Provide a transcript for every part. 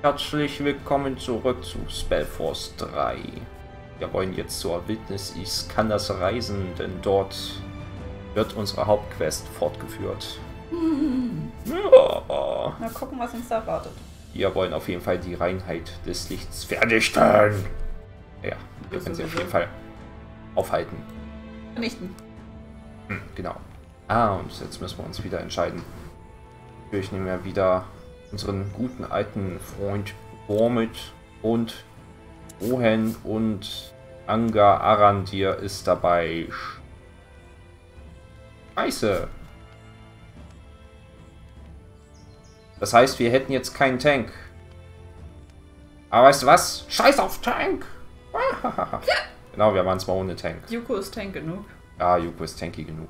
Herzlich willkommen zurück zu Spellforce 3. Wir wollen jetzt zur Wildnis Iskandas reisen, denn dort wird unsere Hauptquest fortgeführt. Ja. Mal gucken, was uns da erwartet. Wir wollen auf jeden Fall die Reinheit des Lichts vernichten. Ja, wir können sie auf jeden Fall aufhalten. Vernichten. Genau. Und jetzt müssen wir uns wieder entscheiden. Natürlich nehmen wir wieder unseren guten alten Freund Gormit und Ohen und Anga Arandir ist dabei. Scheiße. Das heißt, wir hätten jetzt keinen Tank. Aber weißt du was? Scheiß auf Tank! Genau, wir waren zwar ohne Tank. Yuko ist Tank genug. Ja, Yuko ist tanky genug.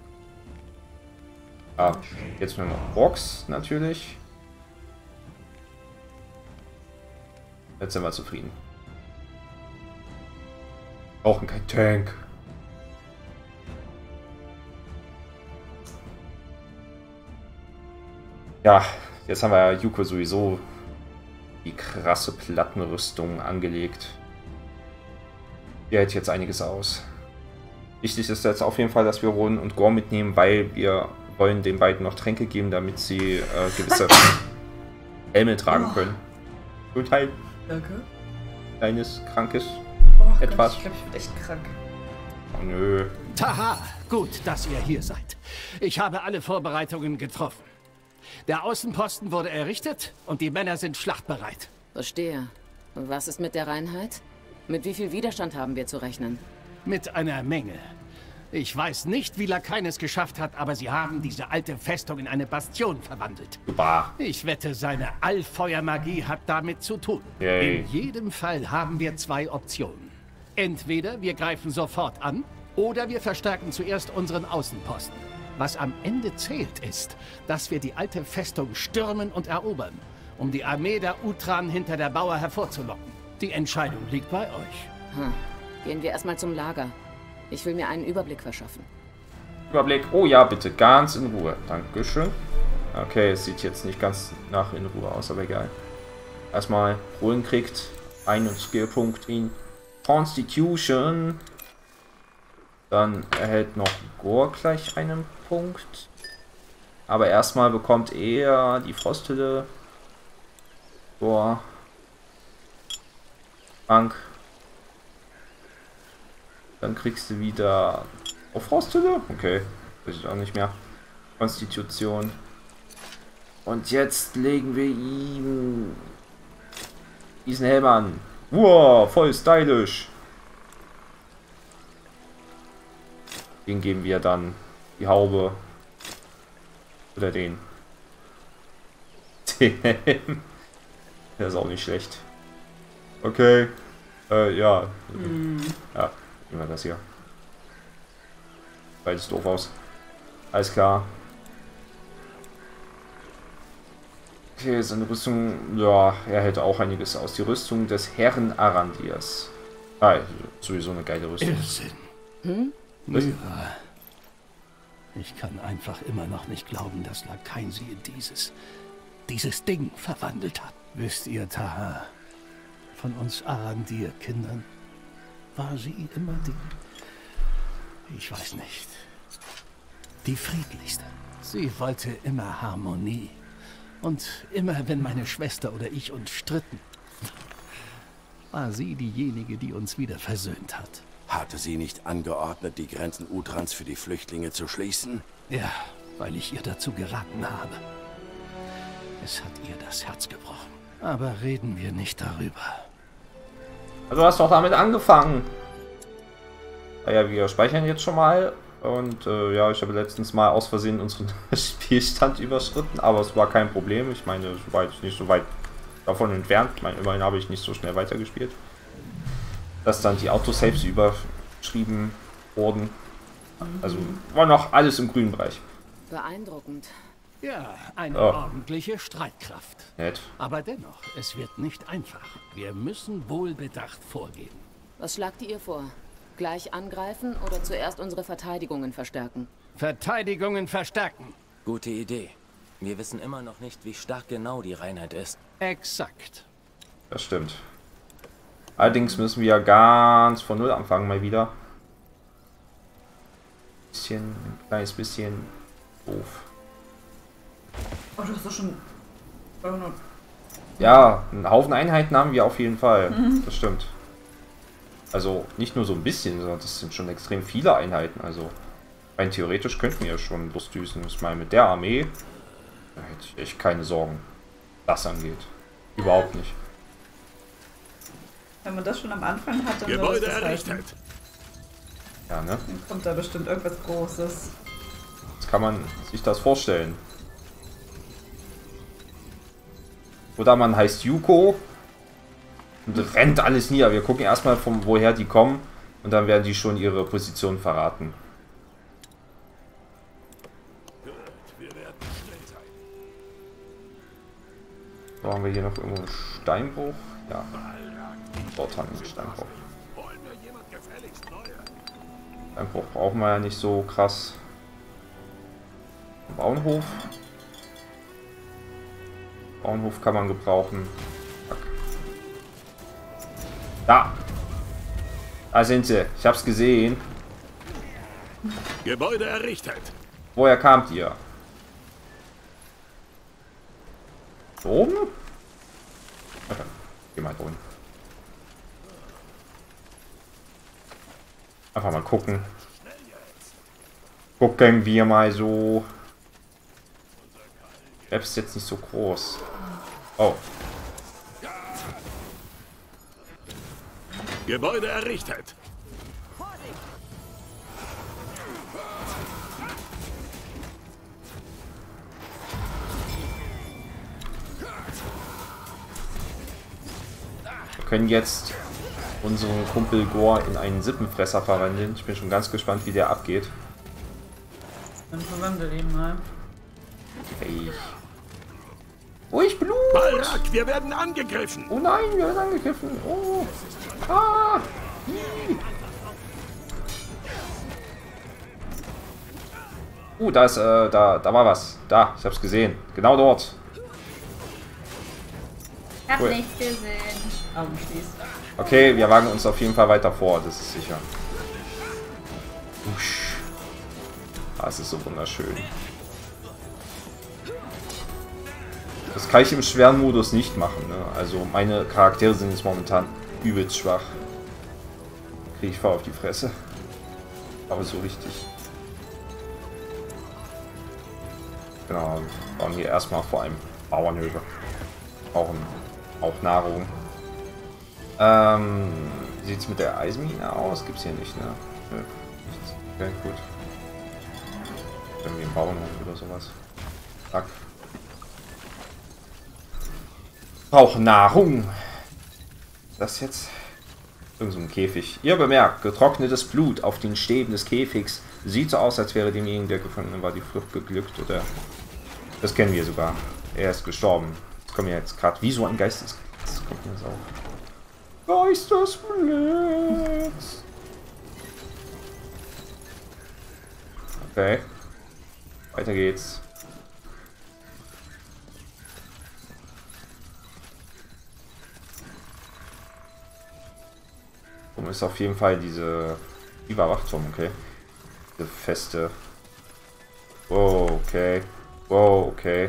Jetzt nur noch Box natürlich. Jetzt sind wir zufrieden. Brauchen keinen Tank. Ja, jetzt haben wir ja Yuko sowieso die krasse Plattenrüstung angelegt. Die hält jetzt einiges aus. Wichtig ist jetzt auf jeden Fall, dass wir Ron und Gorm mitnehmen, weil wir wollen den beiden noch Tränke geben, damit sie gewisse Helme tragen können. Gesundheit. Danke. Kleines, krankes Etwas. etwas. Ich glaube, ich bin echt krank. Oh, nö. Taha, gut, dass ihr hier seid. Ich habe alle Vorbereitungen getroffen. Der Außenposten wurde errichtet und die Männer sind schlachtbereit. Verstehe. Was ist mit der Reinheit? Mit wie viel Widerstand haben wir zu rechnen? Mit einer Menge. Ich weiß nicht, wie Lakain es geschafft hat, aber sie haben diese alte Festung in eine Bastion verwandelt. Super. Ich wette, seine Allfeuermagie hat damit zu tun. Yay. In jedem Fall haben wir zwei Optionen. Entweder wir greifen sofort an, oder wir verstärken zuerst unseren Außenposten. Was am Ende zählt, ist, dass wir die alte Festung stürmen und erobern, um die Armee der Utran hinter der Mauer hervorzulocken. Die Entscheidung liegt bei euch. Gehen wir erstmal zum Lager. Ich will mir einen Überblick verschaffen. Überblick. Oh ja, bitte, ganz in Ruhe. Dankeschön. Okay, es sieht jetzt nicht ganz nach in Ruhe aus, aber egal. Erstmal, Rollen kriegt einen Skillpunkt in Constitution. Dann erhält noch Gore gleich einen Punkt. Aber erstmal bekommt er die Frosthülle. Gore. Bank. Dann kriegst du wieder Frosthülle. Okay, weiß ich auch nicht mehr. Konstitution. Und jetzt legen wir ihm diesen Helm an. Wow, voll stylisch. Den geben wir dann die Haube. Oder den. Den Helm. Der ist auch nicht schlecht. Okay. Ja. Ja, nehmen wir das hier. Beides doof aus. Alles klar. Okay, seine Rüstung, ja, er hält auch einiges aus. Die Rüstung des Herren Arandirs. Sowieso eine geile Rüstung. Irrsinn. Myra. Ich kann einfach immer noch nicht glauben, dass Lakain sie in dieses Ding verwandelt hat. Wisst ihr, Taha, von uns Arandir-Kindern war sie immer ich weiß nicht, die friedlichste. Sie wollte immer Harmonie. Und immer, wenn meine Schwester oder ich uns stritten, war sie diejenige, die uns wieder versöhnt hat. Hatte sie nicht angeordnet, die Grenzen Utrans für die Flüchtlinge zu schließen? Ja, weil ich ihr dazu geraten habe. Es hat ihr das Herz gebrochen. Aber reden wir nicht darüber. Also du hast doch damit angefangen. Ja, wir speichern jetzt schon mal. Und ja, ich habe letztens mal aus Versehen unseren Spielstand überschritten. Aber es war kein Problem. Ich meine, es war jetzt nicht so weit davon entfernt. Ich meine, immerhin habe ich nicht so schnell weitergespielt. Dass dann die Autosaves überschrieben wurden. Also war noch alles im grünen Bereich. Beeindruckend. Ja, eine ordentliche Streitkraft. Nett. Aber dennoch, es wird nicht einfach. Wir müssen wohlbedacht vorgehen. Was schlagt ihr vor? Gleich angreifen oder zuerst unsere Verteidigungen verstärken? Verteidigungen verstärken. Gute Idee. Wir wissen immer noch nicht, wie stark genau die Reinheit ist. Exakt. Das stimmt. Allerdings müssen wir ganz von Null anfangen mal wieder. Ein kleines bisschen doof. Oh, du hast doch schon... Ja, einen Haufen Einheiten haben wir auf jeden Fall. Das stimmt. Also nicht nur so ein bisschen, sondern das sind schon extrem viele Einheiten. Also rein theoretisch könnten wir schon losdüsen. Ich meine, mit der Armee da hätte ich echt keine Sorgen, was das angeht. Überhaupt nicht. Wenn man das schon am Anfang hat, dann Gebäude soll das errichtet. reichen. Ja, ne? Dann kommt da bestimmt irgendwas Großes. Jetzt kann man sich das vorstellen. Oder man heißt Yuko und rennt alles nieder. Wir gucken erstmal, von woher die kommen und dann werden die schon ihre Position verraten. So, haben wir hier noch irgendwo einen Steinbruch? Ja. Dort haben wir einen Steinbruch. Steinbruch brauchen wir ja nicht so krass. Bauernhof. Bauernhof kann man gebrauchen. Zack. Da! Da sind sie. Ich hab's gesehen. Gebäude errichtet. Woher kamt ihr? Da oben? Okay. Geh mal drüben. Einfach mal gucken. Gucken wir mal so. Die Map ist jetzt nicht so groß. Oh. Gebäude errichtet. Wir können jetzt unseren Kumpel Gore in einen Sippenfresser verwandeln. Ich bin schon ganz gespannt, wie der abgeht. Dann verwandle ihn mal. Hey. Oh, ich Blut! Balrak, wir werden angegriffen. Oh nein, wir werden angegriffen. Oh. Ah. Da ist, da war was. Da, ich hab's gesehen. Genau dort. Ich hab Cool. nichts gesehen. Augen schließen. Okay, wir wagen uns auf jeden Fall weiter vor, das ist sicher. Usch. Das ist so wunderschön. Das kann ich im schweren Modus nicht machen, ne? Also meine Charaktere sind jetzt momentan übelst schwach. Kriege ich voll auf die Fresse. Aber so richtig. Genau, wir bauen hier erstmal vor allem Bauernhöfe. Brauchen auch Nahrung. Wie sieht es mit der Eisenmine aus? Gibt's hier nicht, ne? Nö, nichts. Okay, gut. Irgendwie ein Bauernhof oder sowas. Zack. Brauche Nahrung. Das jetzt? Irgend so ein Käfig. Ihr bemerkt, getrocknetes Blut auf den Stäben des Käfigs. Sieht so aus, als wäre demjenigen, der Gefangene war, die Flucht geglückt, oder? Das kennen wir sogar. Er ist gestorben. Das kommt mir jetzt gerade wie so ein Geistesblitz. Das kommt mir jetzt auf. Geistesblitz. Okay. Weiter geht's. Oben ist auf jeden Fall diese Wachturm, okay. Diese feste. Wow, okay. Wow, okay.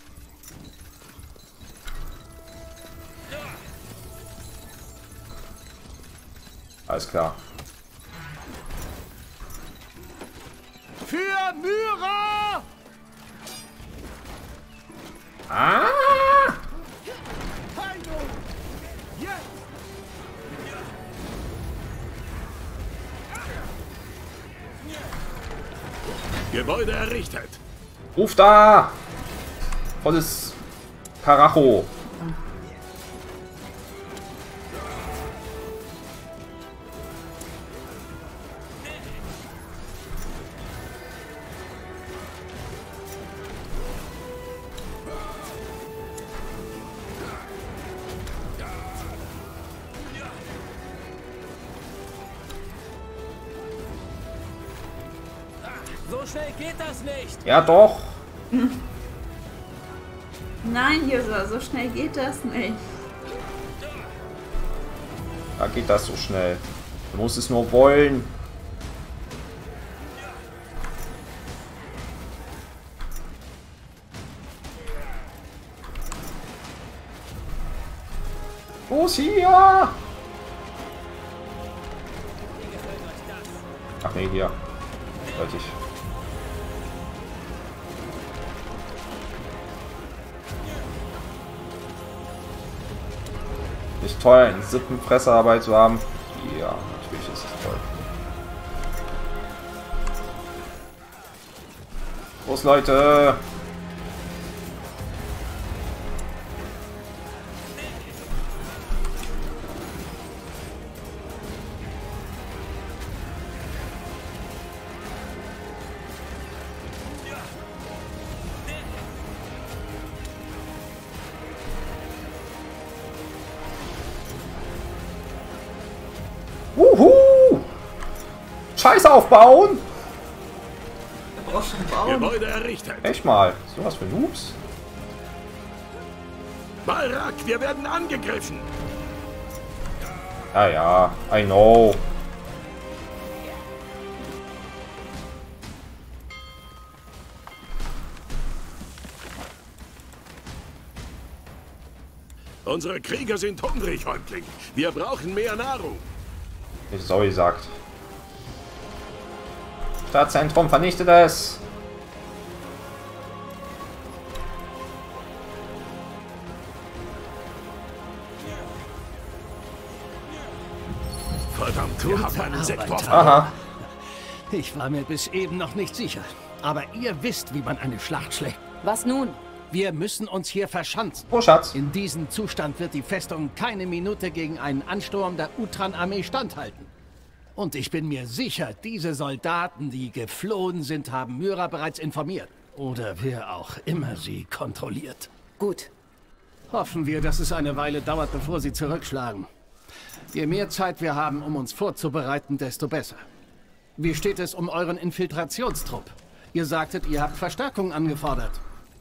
Alles klar. Für Myra! Ah! Gebäude errichtet. Ruf da! Volles Karacho. So schnell geht das nicht. Ja doch. Nein, Josa, so schnell geht das nicht. Da geht das so schnell. Du musst es nur wollen. Wo ist hier? Ach nee, hier. Sollte ich. Ist toll, einen Sippenfresser dabei zu haben. Ja, natürlich ist es toll. Los, Leute! Wuhu! Scheiß aufbauen! Du brauchst schon bauen. Gebäude errichtet. Echt mal, sowas für Noobs? Balrak, wir werden angegriffen. Ja, ja, I know. Unsere Krieger sind hungrig, Häuptling. Wir brauchen mehr Nahrung. Wie Zoe sagt. Stadtzentrum, vernichtet es! Verdammt, wir haben einen Sektor. Aha. Ich war mir bis eben noch nicht sicher. Aber ihr wisst, wie man eine Schlacht schlägt. Was nun? Wir müssen uns hier verschanzen. Oh, Schatz. In diesem Zustand wird die Festung keine Minute gegen einen Ansturm der Utran-Armee standhalten. Und ich bin mir sicher, diese Soldaten, die geflohen sind, haben Myra bereits informiert. Oder wer auch immer sie kontrolliert. Gut. Hoffen wir, dass es eine Weile dauert, bevor sie zurückschlagen. Je mehr Zeit wir haben, um uns vorzubereiten, desto besser. Wie steht es um euren Infiltrationstrupp? Ihr sagtet, ihr habt Verstärkung angefordert.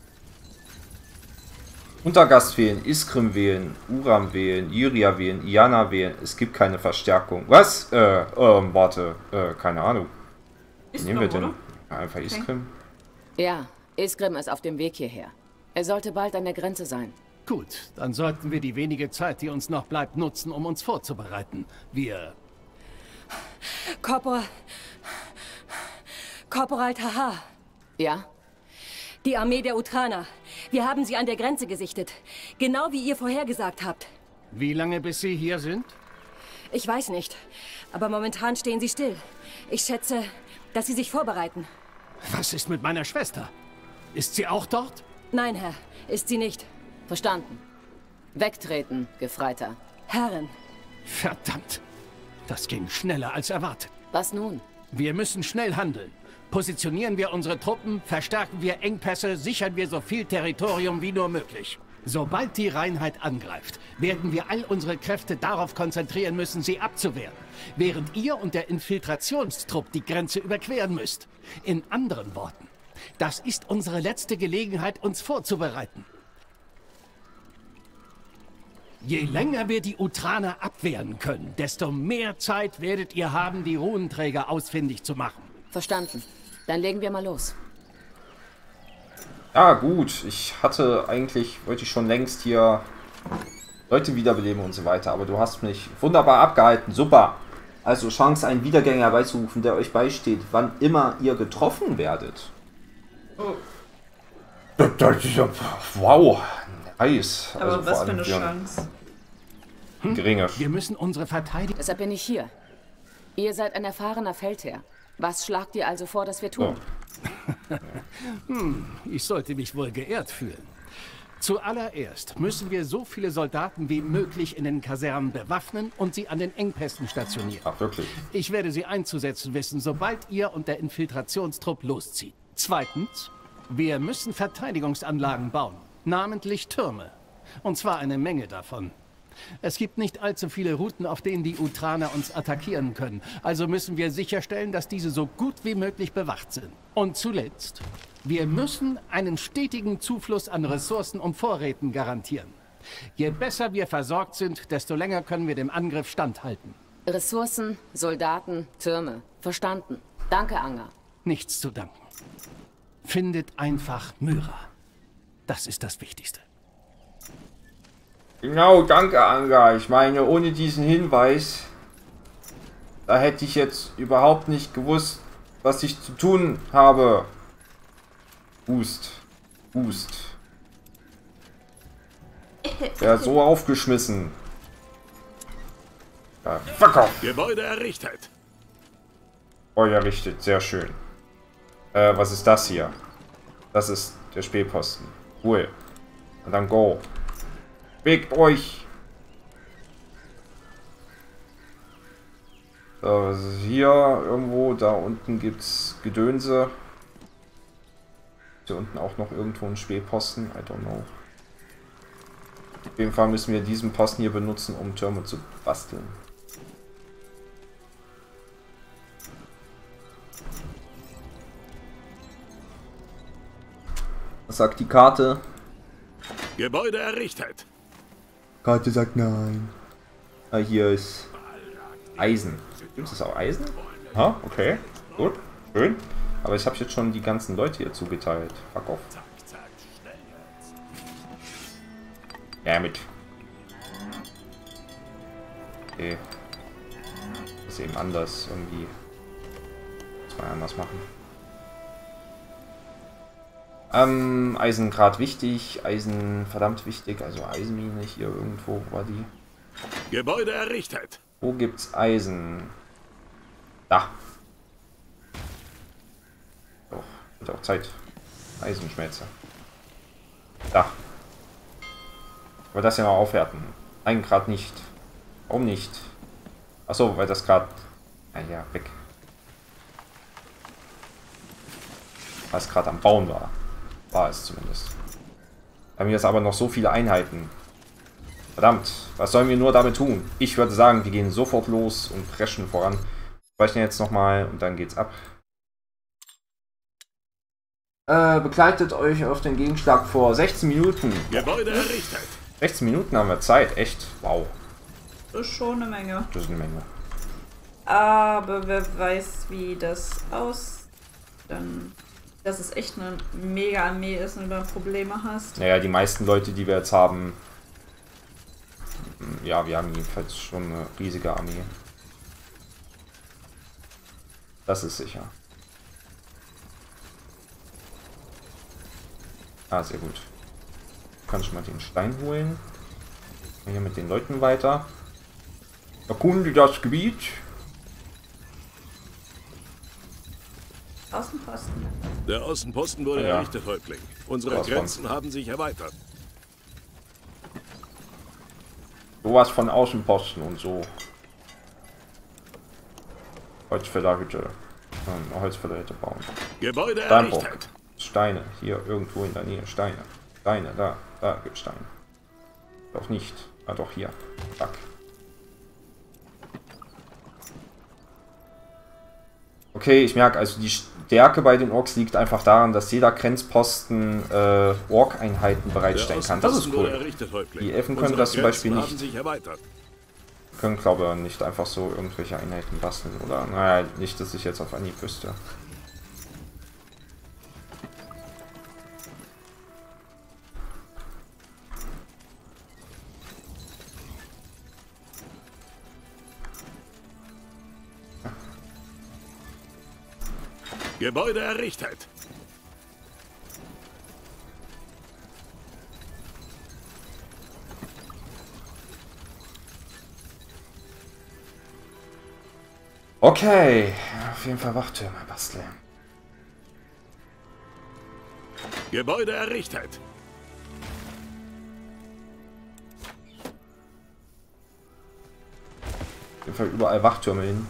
Untergast wählen, Iskrim wählen, Uram wählen, Iria wählen, Iana wählen. Es gibt keine Verstärkung. Was? Warte. Keine Ahnung. Was nehmen wir denn? Oder? Ja, einfach Iskrim. Ja, Iskrim ist auf dem Weg hierher. Er sollte bald an der Grenze sein. Gut, dann sollten wir die wenige Zeit, die uns noch bleibt, nutzen, um uns vorzubereiten. Korporal Taha, Ja? die Armee der Utraner. Wir haben sie an der Grenze gesichtet. Genau wie ihr vorhergesagt habt. Wie lange bis sie hier sind? Ich weiß nicht, aber momentan stehen sie still. Ich schätze, dass sie sich vorbereiten. Was ist mit meiner Schwester? Ist sie auch dort? Nein, Herr, ist sie nicht. Verstanden. Wegtreten, Gefreiter. Herrin, Verdammt. Das ging schneller als erwartet. Was nun? Wir müssen schnell handeln. Positionieren wir unsere Truppen, verstärken wir Engpässe, sichern wir so viel Territorium wie nur möglich. Sobald die Reinheit angreift, werden wir all unsere Kräfte darauf konzentrieren müssen, sie abzuwehren. Während ihr und der Infiltrationstrupp die Grenze überqueren müsst. In anderen Worten, das ist unsere letzte Gelegenheit, uns vorzubereiten. Je länger wir die Utraner abwehren können, desto mehr Zeit werdet ihr haben, die Runenträger ausfindig zu machen. Verstanden. Dann legen wir mal los. Ja, gut. Wollte ich schon längst hier Leute wiederbeleben und so weiter. Aber du hast mich wunderbar abgehalten. Super. Also Chance, einen Wiedergänger herbeizurufen, der euch beisteht, wann immer ihr getroffen werdet. Oh. Wow. Nice. Aber Also vor was für allem eine Chance. Geringe. Wir müssen unsere Verteidigung... Deshalb bin ich hier. Ihr seid ein erfahrener Feldherr. Was schlagt ihr also vor, dass wir tun? Ich sollte mich wohl geehrt fühlen. Zuallererst müssen wir so viele Soldaten wie möglich in den Kasernen bewaffnen und sie an den Engpässen stationieren. Ach, wirklich? Ich werde sie einzusetzen wissen, sobald ihr und der Infiltrationstrupp loszieht. Zweitens, wir müssen Verteidigungsanlagen bauen, namentlich Türme. Und zwar eine Menge davon. Es gibt nicht allzu viele Routen, auf denen die Utraner uns attackieren können. Also müssen wir sicherstellen, dass diese so gut wie möglich bewacht sind. Und zuletzt, wir müssen einen stetigen Zufluss an Ressourcen und Vorräten garantieren. Je besser wir versorgt sind, desto länger können wir dem Angriff standhalten. Ressourcen, Soldaten, Türme. Verstanden. Danke, Anger. Nichts zu danken. Findet einfach Myra. Das ist das Wichtigste. Genau, danke, Anga. Ich meine, ohne diesen Hinweis, da hätte ich jetzt überhaupt nicht gewusst, was ich zu tun habe. Hust. Hust. Ja, so aufgeschmissen. Ja, verkauft. Gebäude errichtet. Gebäude errichtet, sehr schön. Was ist das hier? Das ist der Spähposten. Cool. Und dann go. Bewegt euch. So, was ist hier irgendwo? Da unten gibt's Gedönse. Hier unten auch noch irgendwo ein Spähposten. I don't know. Auf jeden Fall müssen wir diesen Posten hier benutzen, um Türme zu basteln. Was sagt die Karte? Gebäude errichtet. Karte sagt nein. Ah, hier ist Eisen. Gibt es auch Eisen? Ha, okay. Gut. Schön. Aber ich habe jetzt schon die ganzen Leute hier zugeteilt. Fuck off. Ja, mit. Okay. Das ist eben anders. Irgendwie. Muss man anders machen. Eisen gerade wichtig. Eisen verdammt wichtig. Also Eisenmine hier irgendwo. Wo war die? Gebäude errichtet. Wo gibt's Eisen? Da. Doch, wird auch Zeit. Eisenschmelze. Da. Aber das ja noch aufwerten. Nein, gerade nicht. Warum nicht? Achso, weil das gerade... Ah ja, weg. Weil es gerade am Bauen war. War es zumindest. Haben wir jetzt aber noch so viele Einheiten. Verdammt, was sollen wir nur damit tun? Ich würde sagen, wir gehen sofort los und preschen voran. Speichern jetzt nochmal und dann geht's ab. Begleitet euch auf den Gegenschlag vor 16 Minuten. Gebäude errichtet. 16 Minuten haben wir Zeit, echt? Wow. Das ist schon eine Menge. Das ist eine Menge. Aber wer weiß, wie das dann, dass es echt eine mega Armee ist und du da Probleme hast. Naja, die meisten Leute, die wir jetzt haben, ja, wir haben jedenfalls schon eine riesige Armee. Das ist sicher. Ah, sehr gut. Kann ich mal den Stein holen. Hier mit den Leuten weiter. Erkunde das Gebiet. Außenposten. Der Außenposten wurde Ja. errichtet, Häuptling. Unsere Sowas von. Grenzen haben sich erweitert. Sowas von Außenposten und so. Holzfällerhütte. Holzfällerhütte bauen. Gebäude Steinbruch. errichtet. Steine. Hier irgendwo in der Nähe. Steine. Steine. Da gibt Steine. Doch nicht. Ah, doch hier. Zack. Okay, ich merke, also die Stärke bei den Orks liegt einfach daran, dass jeder Grenzposten Ork-Einheiten bereitstellen kann. Das ist Wurde cool. errichtet, Häuptling. Die Elfen können Unsere das zum Beispiel Grenzen nicht. haben sich erweitert. Können, glaube ich, nicht einfach so irgendwelche Einheiten basteln, oder? Naja, nicht, dass ich jetzt auf Anhieb wüsste. Gebäude errichtet. Okay, auf jeden Fall Wachtürme basteln. Gebäude errichtet. Auf jeden Fall überall Wachtürme hin.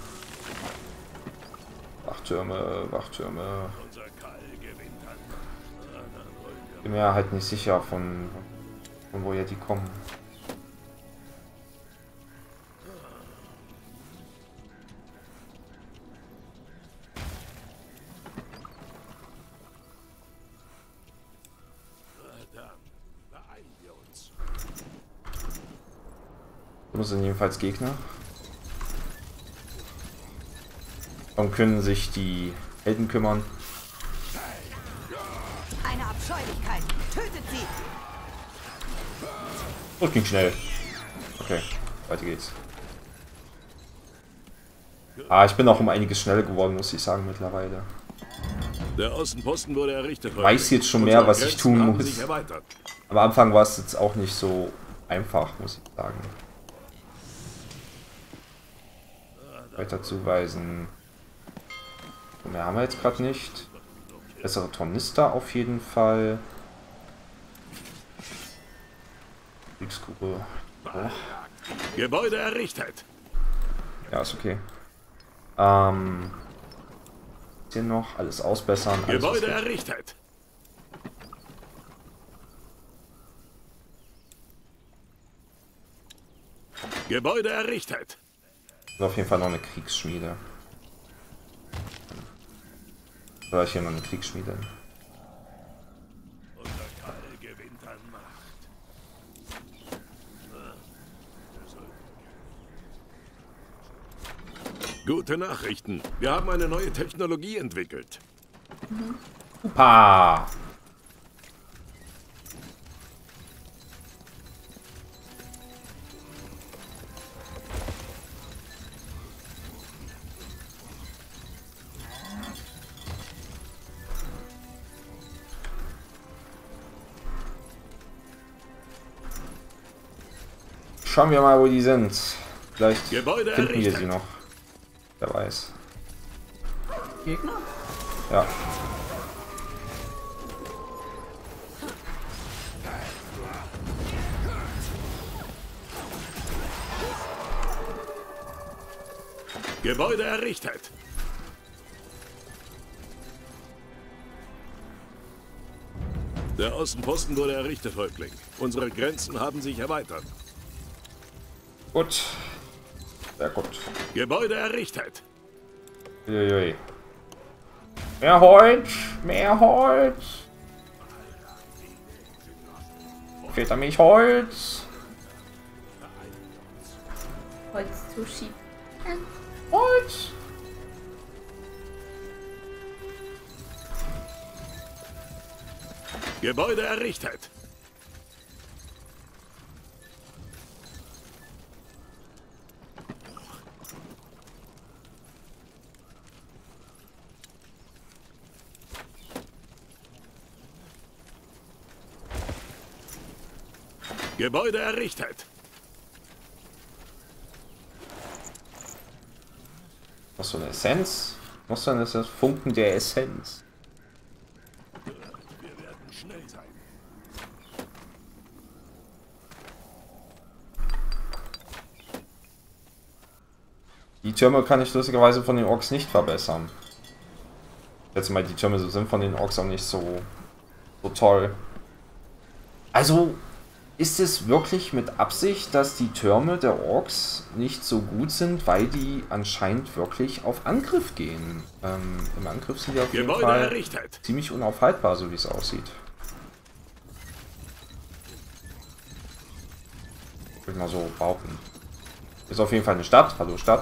Wachtürme. Unser Karl gewinnt an. Bin mir halt nicht sicher, von woher die kommen. Verdammt, beeilen wir uns. sind jedenfalls Gegner. Und können sich die Helden kümmern. Eine Abscheulichkeit. Tötet sie! Das ging schnell. Okay, weiter geht's. Ich bin auch um einiges schneller geworden, muss ich sagen, mittlerweile. Der Außenposten wurde errichtet. Ich weiß jetzt schon mehr, was ich tun muss. Am Anfang war es jetzt auch nicht so einfach, muss ich sagen. Weiter zuweisen. Mehr haben wir jetzt gerade nicht. Bessere Tornister auf jeden Fall. Kriegskugel. Oh. Gebäude errichtet. Ja, ist okay. Hier noch alles ausbessern. Alles Gebäude errichtet. Gebäude errichtet. Auf jeden Fall noch eine Kriegsschmiede. Oder hier noch eine Kriegsschmiede. Gute Nachrichten. Wir haben eine neue Technologie entwickelt. Super! Schauen wir mal, wo die sind. Vielleicht Gebäude finden wir errichtet. sie noch. Wer weiß. Gegner? Ja. Gebäude errichtet. Der Außenposten wurde errichtet, Häuptling. Unsere Grenzen haben sich erweitert. Gut. Sehr gut. Gebäude errichtet. Uiuiui. Mehr Holz! Mehr Holz! Fehlt an mich Holz! Holz zu schieben. Holz! Gebäude errichtet. Gebäude errichtet. Was für eine Essenz? Was denn ist das? Funken der Essenz. Wir werden schnell sein. Die Türme kann ich lustigerweise von den Orks nicht verbessern. Jetzt mal, die Türme sind von den Orks auch nicht so toll. Also ist es wirklich mit Absicht, dass die Türme der Orks nicht so gut sind, weil die anscheinend wirklich auf Angriff gehen. Im Angriff sind die auf jeden Fall errichtet. ziemlich unaufhaltbar, so wie es aussieht. Würde ich mal so behaupten. Ist auf jeden Fall eine Stadt. Hallo Stadt.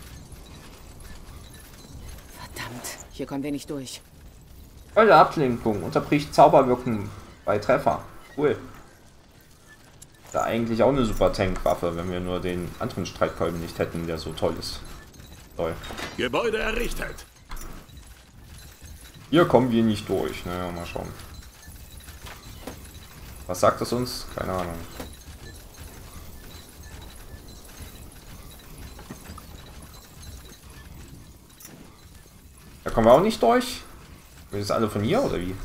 Verdammt, hier kommen wir nicht durch. Eure Ablenkung unterbricht Zauberwirken bei Treffer. Cool. Da eigentlich auch eine super Tankwaffe, wenn wir nur den anderen Streitkolben nicht hätten, der so toll ist. Toll. Gebäude errichtet. Hier kommen wir nicht durch. Naja, mal schauen. Was sagt das uns? Keine Ahnung. Da kommen wir auch nicht durch. Sind das alle von hier oder wie?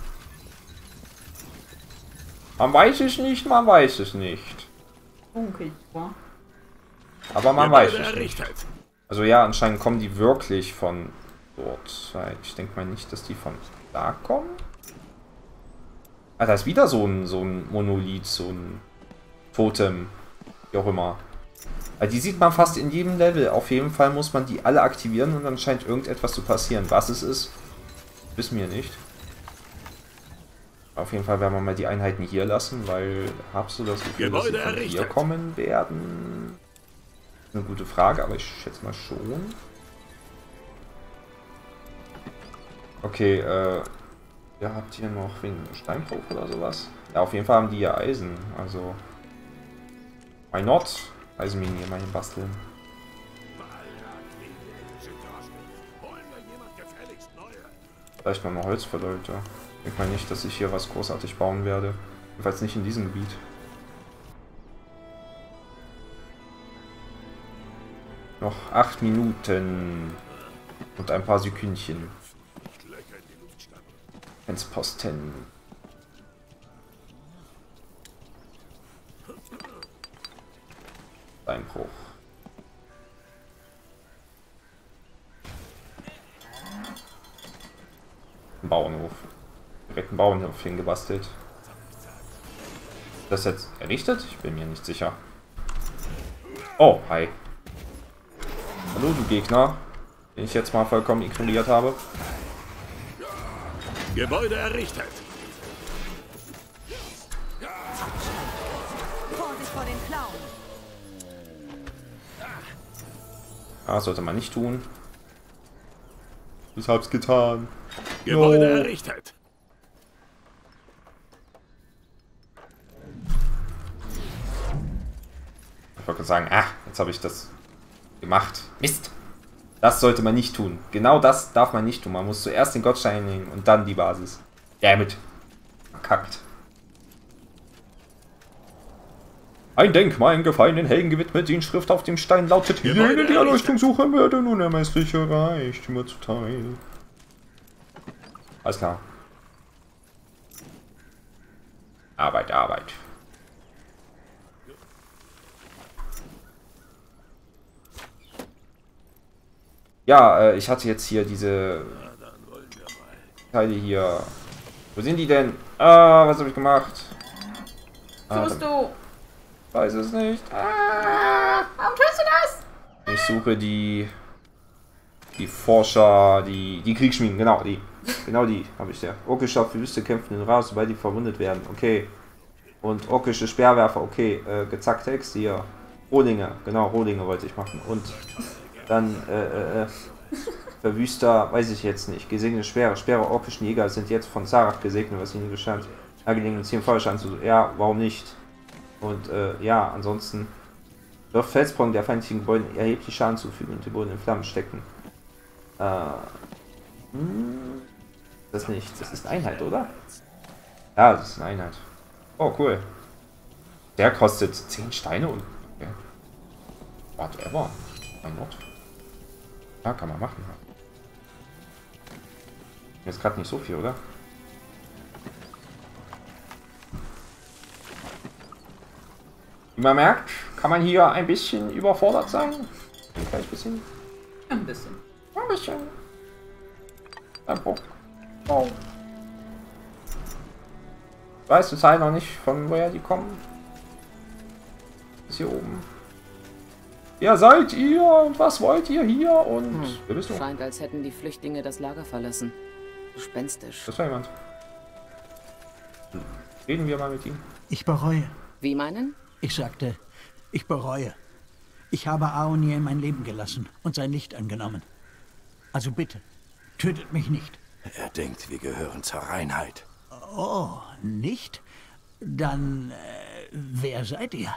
Man weiß es nicht, man weiß es nicht. Dunkel, wa? Aber man Gebäude weiß es nicht. errichtet. Also ja, anscheinend kommen die wirklich von dort. Ich denke mal nicht, dass die von da kommen. Ah, da ist wieder so ein Monolith, so ein Totem. Wie auch immer. Also die sieht man fast in jedem Level. Auf jeden Fall muss man die alle aktivieren und dann scheint irgendetwas zu passieren. Was es ist, wissen wir nicht. Auf jeden Fall werden wir mal die Einheiten hier lassen, weil habst du das Gefühl, dass sie von hier kommen werden? Eine gute Frage, aber ich schätze mal schon. Okay, ihr habt hier noch wegen Steinbruch oder sowas? Ja, auf jeden Fall haben die ja Eisen, also... Why not? Eisenminen hier mal hin basteln. Vielleicht noch mal Holz für Leute. Ich denke mal nicht, dass ich hier was großartig bauen werde. Jedenfalls nicht in diesem Gebiet. Noch 8 Minuten. Und ein paar Sekündchen. Posten. Einbruch. Ein Bauernhof. Direkt einen Bauernhof hingebastelt. Das jetzt errichtet? Ich bin mir nicht sicher. Oh, hi. Hallo, du Gegner, den ich jetzt mal vollkommen ignoriert habe. Gebäude errichtet. Vorsicht vor den Klauen. Das sollte man nicht tun. Ich hab's getan. Gebäude errichtet. Ich wollte sagen, jetzt habe ich das gemacht. Mist. Das sollte man nicht tun. Genau das darf man nicht tun. Man muss zuerst den Gottstein nehmen und dann die Basis. Damit. Verkackt. Ein Denkmal in gefallenen Helden gewidmet. Die Inschrift auf dem Stein lautet: Jene, die Erleuchtung suchen, werden unermessliche Reichtümer zuteil. Alles klar. Arbeit, Arbeit. Ja, ich hatte jetzt hier diese Teile hier. Wo sind die denn? Was habe ich gemacht? Tust du? Weiß es nicht. Warum tust du das? Ich suche die Forscher, die Kriegsschmieden, genau die habe ich der. Orkische auf die Wüste kämpfen in Ras, sobald die verwundet werden. Okay. Und orkische Speerwerfer, okay. Gezackt Text hier. Rohlinge, genau, Rohlinge wollte ich machen. Und dann, Verwüster, weiß ich jetzt nicht. Gesegnete Speere orkischen Jäger sind jetzt von Sarach gesegnet, was ihnen gestand. Angelegten Ziel Feuerstand zu. Ja, warum nicht? Und, ja, ansonsten wirft Felsbrocken der feindlichen Gebäude erheblich Schaden zufügen und die Boden in Flammen stecken. Das nicht. Das ist eine Einheit, oder? Ja, das ist eine Einheit. Oh, cool. Der kostet 10 Steine und... Okay. Whatever. Why not? Ja, kann man machen. Jetzt gerade nicht so viel, oder? Wie man merkt, kann man hier ein bisschen überfordert sein. Ein kleines bisschen. Ein bisschen. Ein bisschen. Oh. Ich weiß zur Zeit noch nicht, von woher die kommen. Bis hier oben. Wer seid ihr und was wollt ihr hier und wer bist du? Scheint, als hätten die Flüchtlinge das Lager verlassen. Gespenstisch. Das war jemand. Reden wir mal mit ihm. Ich bereue. Wie meinen? Ich sagte, ich bereue. Ich habe Aonir in mein Leben gelassen und sein Licht angenommen. Also bitte, tötet mich nicht. Er denkt, wir gehören zur Reinheit. Oh, nicht? Dann, wer seid ihr?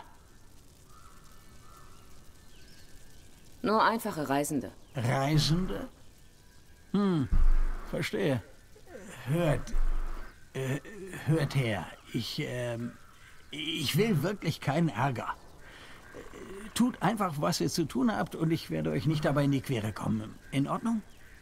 Nur einfache Reisende. Reisende? Verstehe. Hört her. Ich will wirklich keinen Ärger. Tut einfach, was ihr zu tun habt und ich werde euch nicht dabei in die Quere kommen. In Ordnung?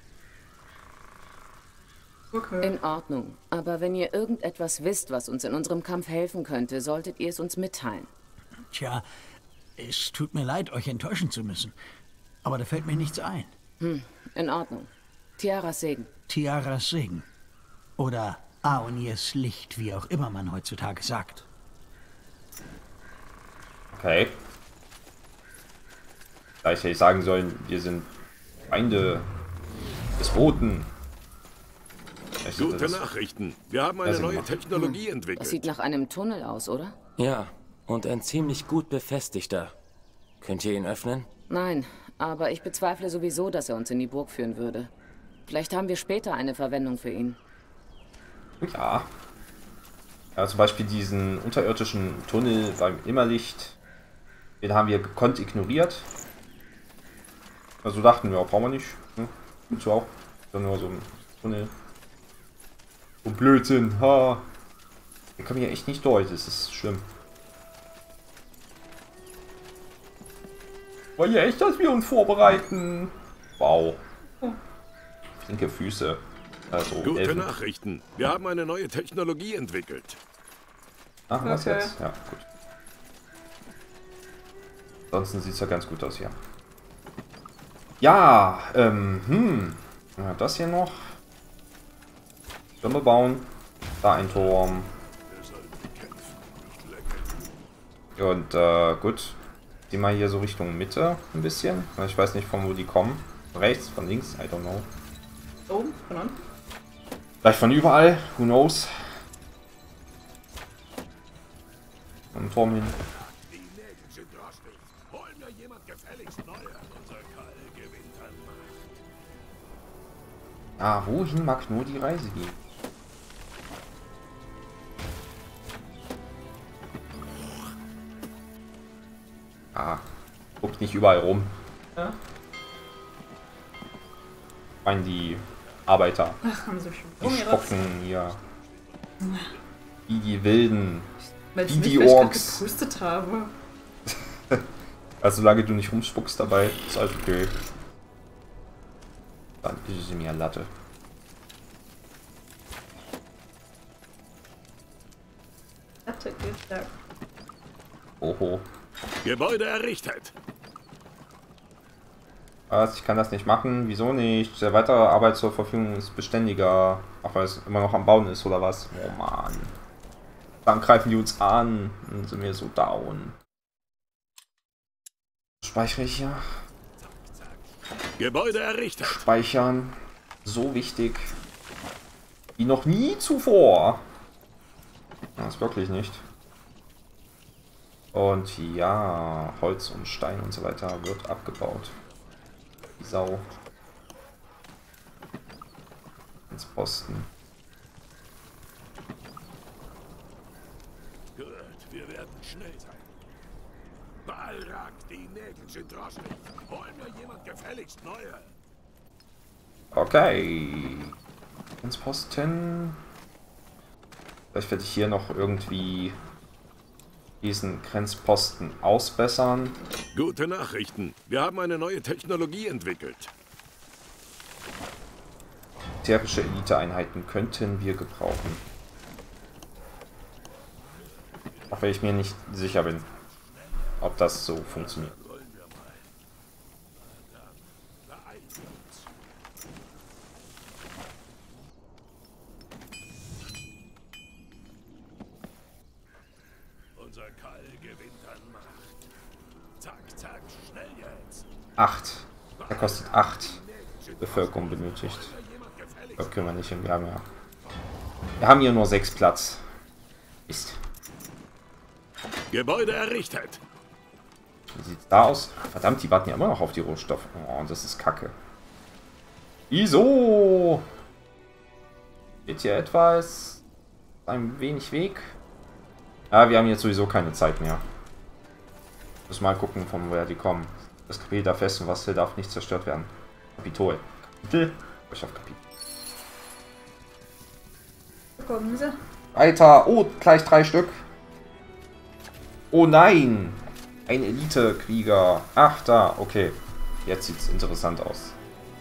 Okay. In Ordnung. Aber wenn ihr irgendetwas wisst, was uns in unserem Kampf helfen könnte, solltet ihr es uns mitteilen. Tja, es tut mir leid, euch enttäuschen zu müssen. Aber da fällt mir nichts ein. In Ordnung. Tiaras Segen. Tiaras Segen. Oder Aonirs Licht, wie auch immer man heutzutage sagt. Okay. Da ich sagen sollen, wir sind Feinde des Boten. Gute Nachrichten. Wir haben eine neue Technologie entwickelt. Das sieht nach einem Tunnel aus, oder? Ja, und ein ziemlich gut befestigter. Könnt ihr ihn öffnen? Nein, aber ich bezweifle sowieso, dass er uns in die Burg führen würde. Vielleicht haben wir später eine Verwendung für ihn. Ja. Ja, zum Beispiel diesen unterirdischen Tunnel beim Immerlicht. Den haben wir gekonnt ignoriert. Also dachten wir, brauchen wir nicht. Hm? Und so auch. Dann nur so ein Tunnel. So Blödsinn. Ha. Wir kommen hier echt nicht durch. Das ist schlimm. War ja echt, dass wir uns vorbereiten. Wow. Flinke Füße. Also Gute Elfen. Nachrichten. Wir haben eine neue Technologie entwickelt. Ach, was Okay. jetzt? Ja, gut. Ansonsten sieht es ja ganz gut aus hier. Ja, ja, das hier noch. Türme bauen. Da ein Turm. Und gut. Die mal hier so Richtung Mitte ein bisschen. Ich weiß nicht, von wo die kommen. Von rechts, von links, I don't know. Oben, von unten. Vielleicht von überall, who knows. Am Turm hin. Die Nägel sind rostig. Hol mir jemand gefälligst neue. Unser Karl gewinnt an Macht. Ah, wohin mag nur die Reise gehen? Ah, guckt nicht überall rum. Ja. Ich meine, die Arbeiter, Ach, haben sie schon die rumgerotzt. spocken hier. Wie die Wilden. Weil Wie ich die nicht, weil ich grad Orks. gepustet habe. Also solange du nicht rumspuckst dabei, ist alles okay. Dann ist es mir Latte. Hatte gesagt. Oho. Gebäude errichtet. Was? Ich kann das nicht machen? Wieso nicht? Der weitere Arbeit zur Verfügung ist beständiger. Auch weil es immer noch am Bauen ist, oder was? Oh Mann. Dann greifen die uns an. Dann sind wir so down. Speichere ich hier. Gebäude errichtet. Speichern. So wichtig. Wie noch nie zuvor. Das wirklich nicht. Und ja, Holz und Stein und so weiter wird abgebaut. Die Sau. Ins Posten. Gut, wir werden schnell sein. Balrak, die Nägel sind rostig. Hol mir jemand gefälligst neue. Okay. Ins Posten. Vielleicht werde ich hier noch irgendwie diesen Grenzposten ausbessern. Gute Nachrichten. Wir haben eine neue Technologie entwickelt. Militärische Eliteeinheiten könnten wir gebrauchen. Auch wenn ich mir nicht sicher bin, ob das so funktioniert. Unser Karl gewinnt an Macht. Zack, zack, schnell jetzt. 8. Er kostet 8 Bevölkerung benötigt. Das können wir nicht hin. Wir haben hier nur 6 Platz. Ist. Gebäude errichtet. Wie sieht's da aus? Verdammt, die warten ja immer noch auf die Rohstoffe. Oh, das ist kacke. Wieso? Geht hier etwas? Ein wenig Weg? Ja, wir haben jetzt sowieso keine Zeit mehr. Müssen mal gucken, von woher die kommen. Das Kapitel darf fest und was darf nicht zerstört werden. Kapitol. Kapitel? Ich auf Kapitel. Kommen sie. Weiter. Oh, gleich 3 Stück. Oh nein. Ein Elite-Krieger. Ach, da. Okay. Jetzt sieht es interessant aus.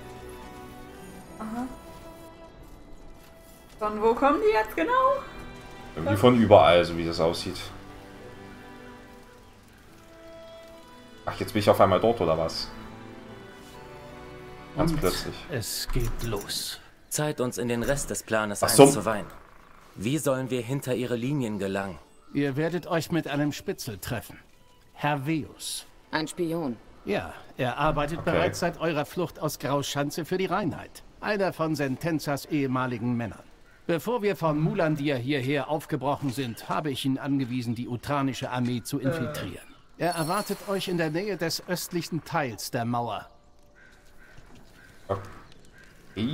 Aha. Von wo kommen die jetzt genau? Irgendwie von überall, so wie das aussieht. Ach, jetzt bin ich auf einmal dort, oder was? Ganz plötzlich. Es geht los. Zeit, uns in den Rest des Planes Ach so. einzuweihen. Wie sollen wir hinter ihre Linien gelangen? Ihr werdet euch mit einem Spitzel treffen. Herveus. Ein Spion. Ja, er arbeitet Okay. bereits seit eurer Flucht aus Grauschanze für die Reinheit. Einer von Sentenzas ehemaligen Männern. Bevor wir von Mulandir hierher aufgebrochen sind, habe ich ihn angewiesen, die utranische Armee zu infiltrieren. Er erwartet euch in der Nähe des östlichen Teils der Mauer. Okay.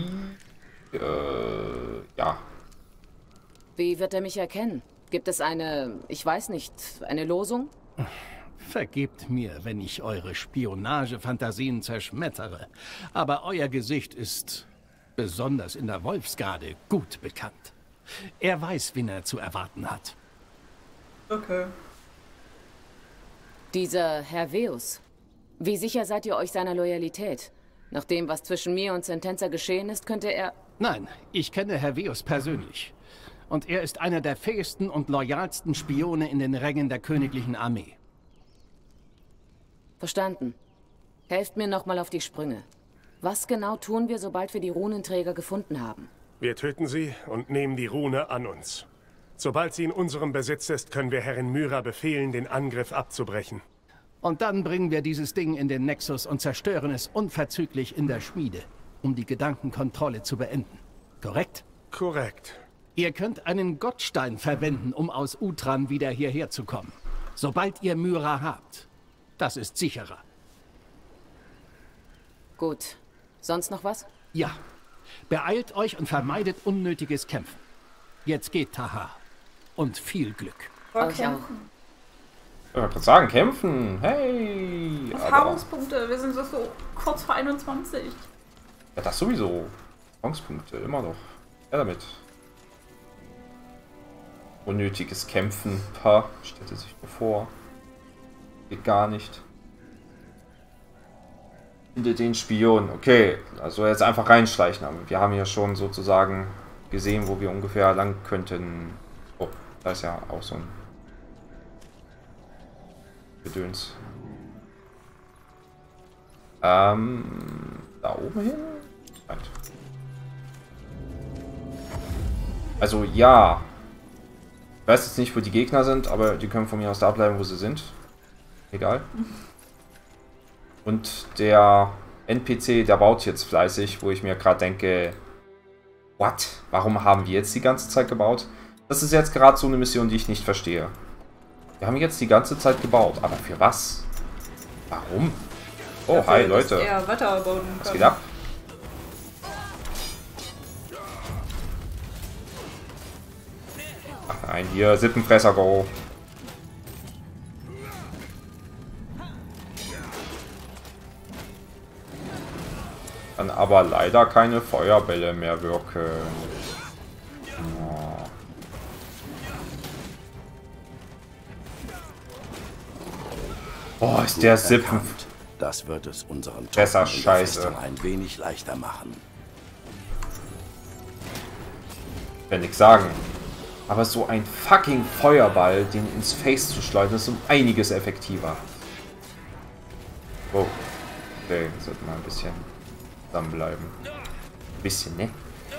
Ja. Wie wird er mich erkennen? Gibt es eine, ich weiß nicht, eine Losung? Vergebt mir, wenn ich eure Spionagefantasien zerschmettere. Aber euer Gesicht ist, besonders in der Wolfsgarde, gut bekannt. Er weiß, wen er zu erwarten hat. Okay. Dieser Herr Veus. Wie sicher seid ihr euch seiner Loyalität? Nach dem, was zwischen mir und Sentenza geschehen ist, könnte er... Nein, ich kenne Herr Veus persönlich. Und er ist einer der fähigsten und loyalsten Spione in den Rängen der königlichen Armee. Verstanden. Helft mir nochmal auf die Sprünge. Was genau tun wir, sobald wir die Runenträger gefunden haben? Wir töten sie und nehmen die Rune an uns. Sobald sie in unserem Besitz ist, können wir Herrin Myra befehlen, den Angriff abzubrechen. Und dann bringen wir dieses Ding in den Nexus und zerstören es unverzüglich in der Schmiede, um die Gedankenkontrolle zu beenden. Korrekt? Korrekt. Ihr könnt einen Gottstein verwenden, um aus Utran wieder hierher zu kommen. Sobald ihr Myra habt. Das ist sicherer. Gut. Sonst noch was? Ja. Beeilt euch und vermeidet unnötiges Kämpfen. Jetzt geht, Taha. Und viel Glück. Euch auch. Ich wollte gerade sagen, kämpfen. Hey. Erfahrungspunkte, wir sind so kurz vor 21. Ja, das sowieso. Erfahrungspunkte, immer noch. Ja, damit. Unnötiges Kämpfen. Pa, stellte sich nur vor. Geht gar nicht. Hinter den Spion. Okay, also jetzt einfach reinschleichen. Aber wir haben ja schon sozusagen gesehen, wo wir ungefähr lang könnten. Oh, da ist ja auch so ein Gedöns. Da oben hin? Halt. Also ja. Ich weiß jetzt nicht, wo die Gegner sind, aber die können von mir aus da bleiben, wo sie sind. Egal. Und der NPC, der baut jetzt fleißig, wo ich mir gerade denke, what? Warum haben wir jetzt die ganze Zeit gebaut? Das ist jetzt gerade so eine Mission, die ich nicht verstehe. Wir haben jetzt die ganze Zeit gebaut, aber für was? Warum? Oh, dafür, hi Leute. Was geht ab? Ach nein, hier, Sippenfresser, go. Dann aber leider keine Feuerbälle mehr wirken. Oh. Oh, ist der Sippen. Das wird es unseren besser scheiße. Ein wenig leichter machen. Ich will nichts sagen. Aber so ein fucking Feuerball, den ins Face zu schleudern, ist um einiges effektiver. Oh. Okay, sollte mal ein bisschen zusammenbleiben. Ein bisschen, ne?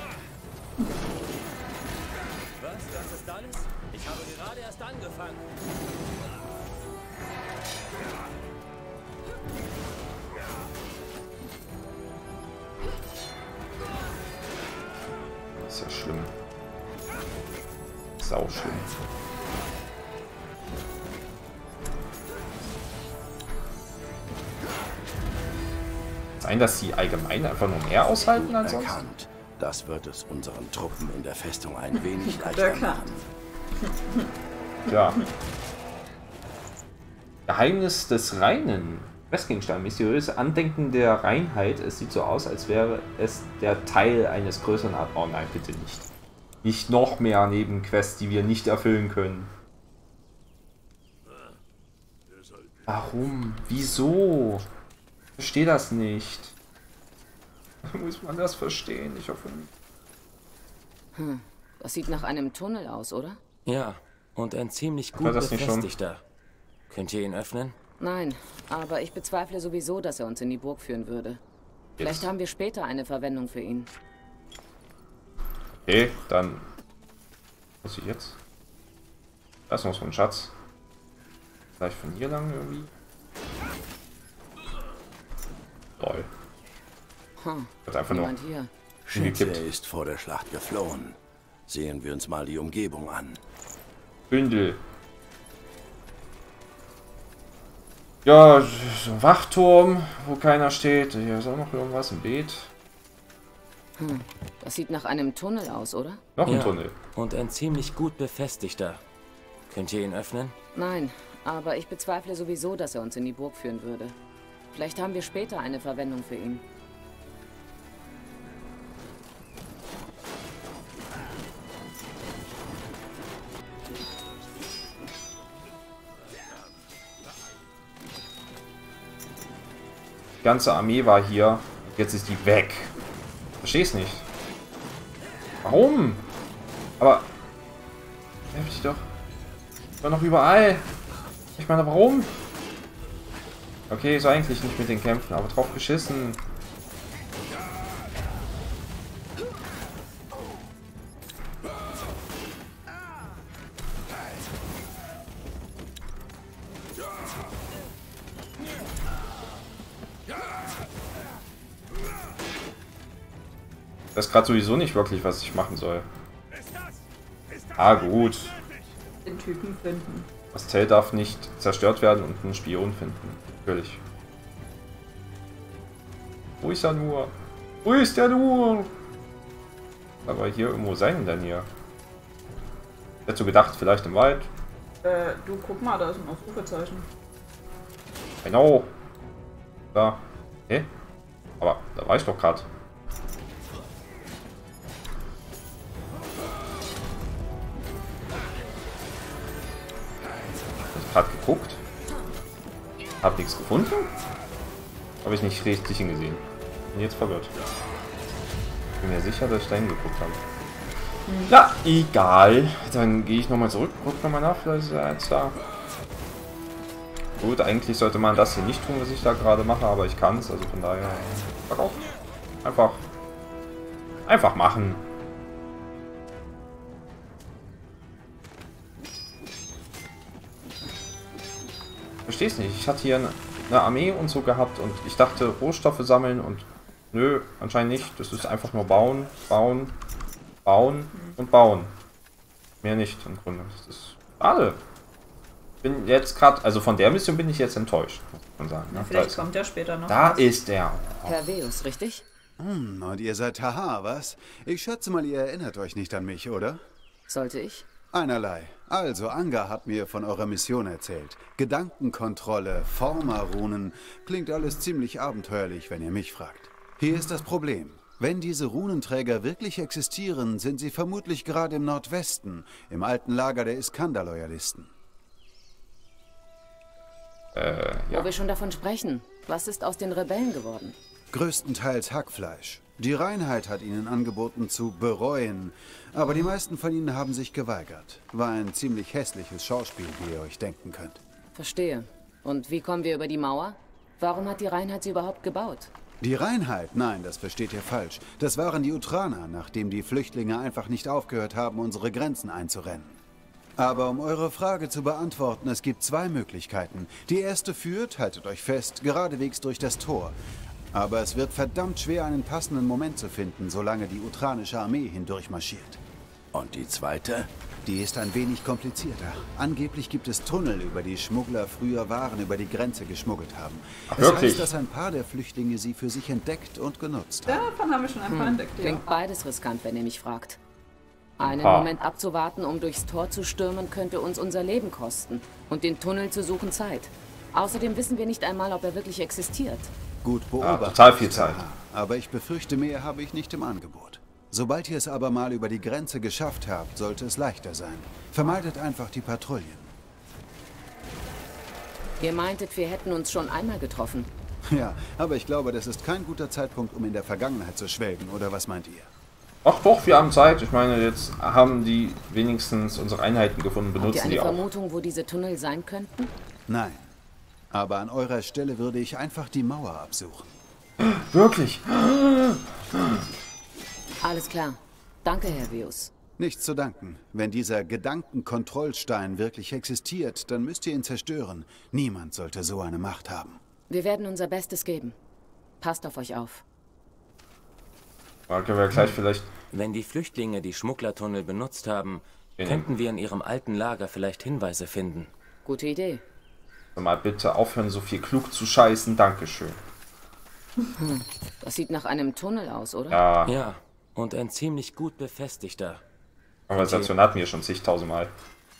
Was? Das ist alles? Ich habe gerade erst angefangen. Das ist ja schlimm. Sau schlimm. Sein, dass sie allgemein einfach nur mehr aushalten als sonst? Erkannt. Das wird es unseren Truppen in der Festung ein wenig leichter machen. Ja. Geheimnis des Reinen. Westgegenstein. Mysteriöse Andenken der Reinheit. Es sieht so aus, als wäre es der Teil eines größeren Art. Oh nein, bitte nicht. Nicht noch mehr Nebenquests, die wir nicht erfüllen können. Warum? Wieso? Ich verstehe das nicht. Muss man das verstehen? Ich hoffe nicht. Das sieht nach einem Tunnel aus, oder? Ja, und ein ziemlich gut befestigter. Könnt ihr ihn öffnen? Nein, aber ich bezweifle sowieso, dass er uns in die Burg führen würde. Vielleicht haben wir später eine Verwendung für ihn. Okay, dann... Was ist jetzt? Da ist noch so ein Schatz. Vielleicht von hier lang irgendwie? Lol. Hat einfach nur Schindler ist vor der Schlacht geflohen. Sehen wir uns mal die Umgebung an. Bündel. Ja, so ein Wachturm, wo keiner steht. Hier ist auch noch irgendwas im Beet. Das sieht nach einem Tunnel aus, oder? Noch ein Tunnel. Und ein ziemlich gut befestigter. Könnt ihr ihn öffnen? Nein, aber ich bezweifle sowieso, dass er uns in die Burg führen würde. Vielleicht haben wir später eine Verwendung für ihn. Die ganze Armee war hier. Jetzt ist die weg. Versteh's nicht. Warum? Aber... Helf ich doch. Ich war noch überall. Ich meine, warum? Okay, so eigentlich nicht mit den Kämpfen, aber drauf geschissen. Das ist gerade sowieso nicht wirklich, was ich machen soll. Ah, gut. Den Typen finden. Das Zelt darf nicht zerstört werden und einen Spion finden. Natürlich. Wo ist er nur? Wo ist er nur? Aber hier irgendwo sein denn hier? Ich hätte so gedacht, vielleicht im Wald. Du guck mal, da ist ein Ausrufezeichen. Genau. Da. Hä? Aber da war ich doch gerade. Gerade geguckt. Hab nichts gefunden. Habe ich nicht richtig hingesehen. Bin jetzt verwirrt. Bin mir sicher, dass ich da hingeguckt habe. Ja, egal. Dann gehe ich nochmal zurück. Guck nochmal nach. Vielleicht ist er jetzt da. Gut, eigentlich sollte man das hier nicht tun, was ich da gerade mache, aber ich kann es. Also von daher. Verkauft. Einfach machen. Versteh's nicht. Ich hatte hier eine Armee und so gehabt und ich dachte Rohstoffe sammeln und nö, anscheinend nicht. Das ist einfach nur bauen, bauen, bauen und bauen. Mehr nicht im Grunde. Das ist schade. Bin jetzt gerade, also von der Mission bin ich jetzt enttäuscht, muss man sagen. Ja, vielleicht kommt er später noch. Da ist er. Herr Veus, richtig? Und ihr seid Haha, was? Ich schätze mal, ihr erinnert euch nicht an mich, oder? Sollte ich? Einerlei. Also, Anga hat mir von eurer Mission erzählt. Gedankenkontrolle, Forma-Runen. Klingt alles ziemlich abenteuerlich, wenn ihr mich fragt. Hier ist das Problem. Wenn diese Runenträger wirklich existieren, sind sie vermutlich gerade im Nordwesten, im alten Lager der Iskander-Loyalisten. Ja. Wo wir schon davon sprechen. Was ist aus den Rebellen geworden? Größtenteils Hackfleisch. Die Reinheit hat ihnen angeboten zu bereuen, aber die meisten von ihnen haben sich geweigert. War ein ziemlich hässliches Schauspiel, wie ihr euch denken könnt. Verstehe. Und wie kommen wir über die Mauer? Warum hat die Reinheit sie überhaupt gebaut? Die Reinheit? Nein, das versteht ihr falsch. Das waren die Utraner, nachdem die Flüchtlinge einfach nicht aufgehört haben, unsere Grenzen einzurennen. Aber um eure Frage zu beantworten, es gibt zwei Möglichkeiten. Die erste führt, haltet euch fest, geradewegs durch das Tor. Aber es wird verdammt schwer, einen passenden Moment zu finden, solange die utranische Armee hindurch marschiert. Und die zweite? Die ist ein wenig komplizierter. Angeblich gibt es Tunnel, über die Schmuggler früher Waren über die Grenze geschmuggelt haben. Ach, es heißt, dass ein paar der Flüchtlinge sie für sich entdeckt und genutzt haben. Davon haben wir schon ein paar entdeckt, ja. Klingt beides riskant, wenn ihr mich fragt. Einen Moment abzuwarten, um durchs Tor zu stürmen, könnte uns unser Leben kosten. Und den Tunnel zu suchen Zeit. Außerdem wissen wir nicht einmal, ob er wirklich existiert. Gut beobachtet. Total viel Zeit. Aber ich befürchte, mehr habe ich nicht im Angebot. Sobald ihr es aber mal über die Grenze geschafft habt, sollte es leichter sein. Vermeidet einfach die Patrouillen. Ihr meintet, wir hätten uns schon einmal getroffen. Ja, aber ich glaube, das ist kein guter Zeitpunkt, um in der Vergangenheit zu schwelgen, oder was meint ihr? Ach doch, wir haben Zeit. Ich meine, jetzt haben die wenigstens unsere Einheiten gefunden, benutzen die auch. Habt ihr eine Vermutung, wo diese Tunnel sein könnten? Nein. Aber an eurer Stelle würde ich einfach die Mauer absuchen. Wirklich? Alles klar. Danke, Herr Veus. Nichts zu danken. Wenn dieser Gedankenkontrollstein wirklich existiert, dann müsst ihr ihn zerstören. Niemand sollte so eine Macht haben. Wir werden unser Bestes geben. Passt auf euch auf. Okay, wir gleich vielleicht. Wenn die Flüchtlinge die Schmugglertunnel benutzt haben, könnten wir in ihrem alten Lager vielleicht Hinweise finden. Gute Idee. Mal bitte aufhören, so viel klug zu scheißen. Dankeschön. Das sieht nach einem Tunnel aus, oder? Ja. Ja, und ein ziemlich gut befestigter. Konversation hatten wir schon zigtausendmal.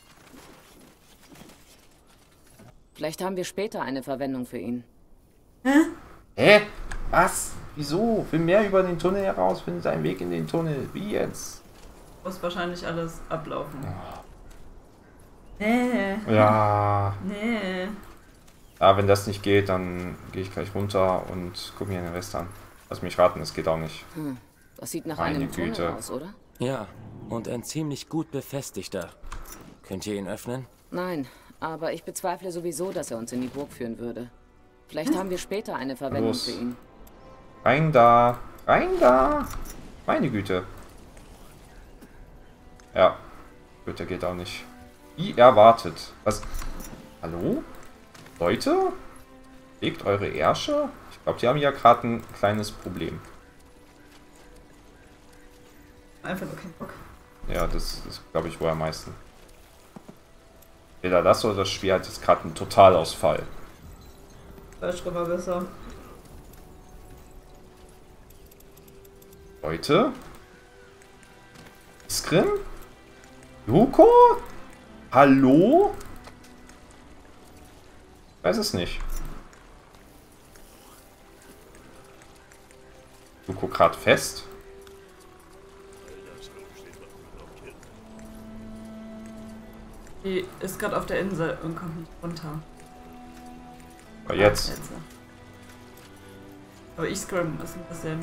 Vielleicht haben wir später eine Verwendung für ihn. Hä? Was? Wieso? Will mehr über den Tunnel heraus, findet einen Weg in den Tunnel. Wie jetzt? Muss wahrscheinlich alles ablaufen. Oh. Nee. Ja. Nee. Ja, wenn das nicht geht, dann gehe ich gleich runter und gucke mir den Rest an. Lass mich raten, es geht auch nicht. Das sieht nach Meine einem Güte. Tunnel aus, oder? Ja, und ein ziemlich gut befestigter. Könnt ihr ihn öffnen? Nein, aber ich bezweifle sowieso, dass er uns in die Burg führen würde. Vielleicht haben wir später eine Verwendung für ihn. Rein da! Rein da! Meine Güte. Ja. Gut, der geht auch nicht. Wie erwartet. Was? Hallo? Leute? Legt eure Ärsche? Ich glaube, die haben ja gerade ein kleines Problem. Einfach nur kein Bock. Ja, das ist, glaube ich, wohl am meisten. Weder das oder das Spiel hat jetzt gerade einen Totalausfall. Falsch war besser. Leute? Skrin? Yuko? Hallo? Ich weiß es nicht. Yuko gerade fest? Die ist gerade auf der Insel und kommt nicht runter. Aber jetzt. Aber ich scrim ist ein bisschen.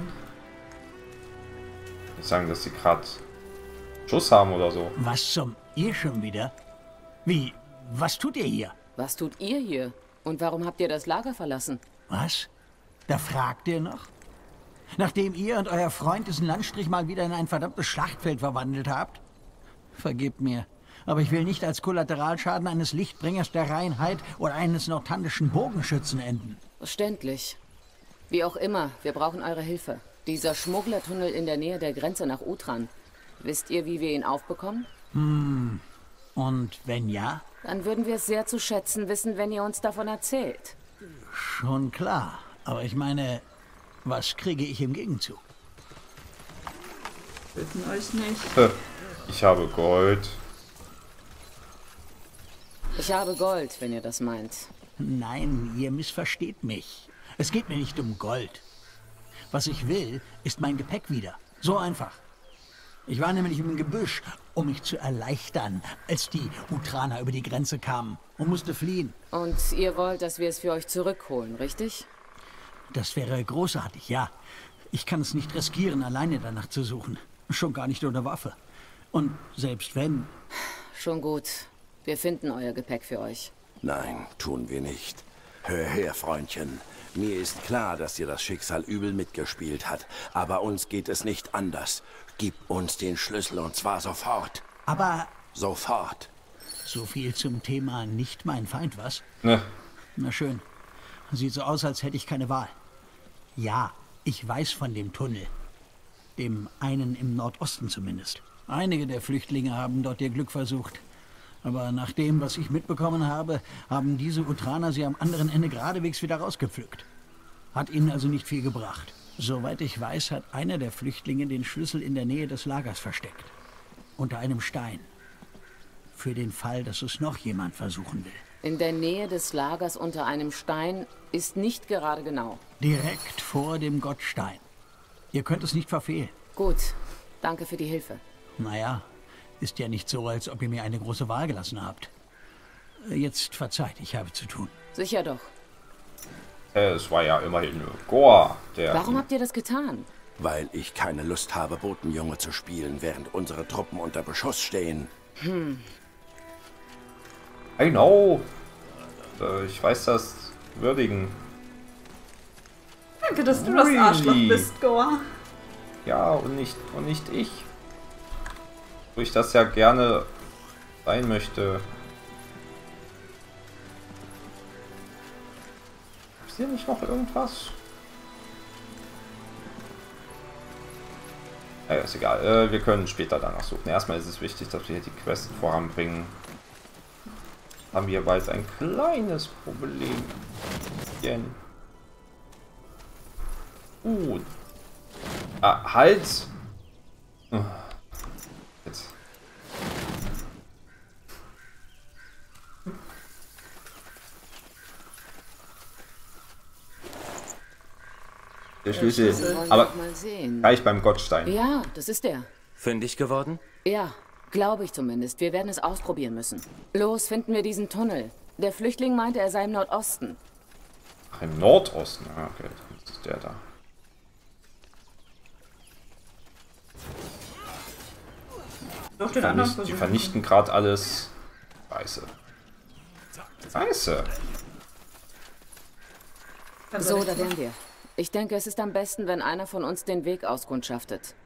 Ich sagen, dass sie gerade Schuss haben oder so. Was zum... Ihr schon wieder? Wie? Was tut ihr hier? Was tut ihr hier? Und warum habt ihr das Lager verlassen? Was? Da fragt ihr noch? Nachdem ihr und euer Freund diesen Landstrich mal wieder in ein verdammtes Schlachtfeld verwandelt habt? Vergebt mir, aber ich will nicht als Kollateralschaden eines Lichtbringers der Reinheit oder eines northandischen Bogenschützen enden. Verständlich. Wie auch immer, wir brauchen eure Hilfe. Dieser Schmugglertunnel in der Nähe der Grenze nach Utran. Wisst ihr, wie wir ihn aufbekommen? Und wenn ja? Dann würden wir es sehr zu schätzen wissen, wenn ihr uns davon erzählt. Schon klar. Aber ich meine, was kriege ich im Gegenzug? Bitten euch nicht. Ich habe Gold. Ich habe Gold, wenn ihr das meint. Nein, ihr missversteht mich. Es geht mir nicht um Gold. Was ich will, ist mein Gepäck wieder. So einfach. Ich war nämlich im Gebüsch, um mich zu erleichtern, als die Utraner über die Grenze kamen und musste fliehen. Und ihr wollt, dass wir es für euch zurückholen, richtig? Das wäre großartig, ja. Ich kann es nicht riskieren, alleine danach zu suchen. Schon gar nicht ohne Waffe. Und selbst wenn... Schon gut. Wir finden euer Gepäck für euch. Nein, tun wir nicht. Hör her, Freundchen. Mir ist klar, dass dir das Schicksal übel mitgespielt hat. Aber uns geht es nicht anders. Gib uns den Schlüssel und zwar sofort. Aber... Sofort. So viel zum Thema nicht mein Feind, was? Ne. Na schön. Sieht so aus, als hätte ich keine Wahl. Ja, ich weiß von dem Tunnel. Dem einen im Nordosten zumindest. Einige der Flüchtlinge haben dort ihr Glück versucht. Aber nach dem, was ich mitbekommen habe, haben diese Utraner sie am anderen Ende geradewegs wieder rausgepflückt. Hat ihnen also nicht viel gebracht. Soweit ich weiß, hat einer der Flüchtlinge den Schlüssel in der Nähe des Lagers versteckt. Unter einem Stein. Für den Fall, dass es noch jemand versuchen will. In der Nähe des Lagers unter einem Stein ist nicht gerade genau. Direkt vor dem Gottstein. Ihr könnt es nicht verfehlen. Gut, danke für die Hilfe. Naja, ist ja nicht so, als ob ihr mir eine große Wahl gelassen habt. Jetzt verzeiht, ich habe zu tun. Sicher doch. Es war ja immerhin Goa, der... Warum habt ihr das getan? Weil ich keine Lust habe, Botenjunge zu spielen, während unsere Truppen unter Beschuss stehen. I know. Ich weiß das würdigen. Danke, dass du das Arschloch bist, Goa. Ja, und nicht ich. Wo ich das ja gerne sein möchte. Ist hier nicht noch irgendwas? Ja, ist egal. Wir können später danach suchen. Erstmal ist es wichtig, dass wir hier die Quest voranbringen. haben wir bald ein kleines Problem. Halt! Jetzt. Der Schlüssel. Aber gleich beim Gottstein. Ja, das ist der. Fündig geworden? Ja, glaube ich zumindest. Wir werden es ausprobieren müssen. Los, finden wir diesen Tunnel. Der Flüchtling meinte, er sei im Nordosten. Ach, im Nordosten? Ah, okay, das ist der da. Die vernichten gerade alles. Scheiße. Scheiße. So, da wären wir. Ich denke, es ist am besten, wenn einer von uns den Weg auskundschaftet.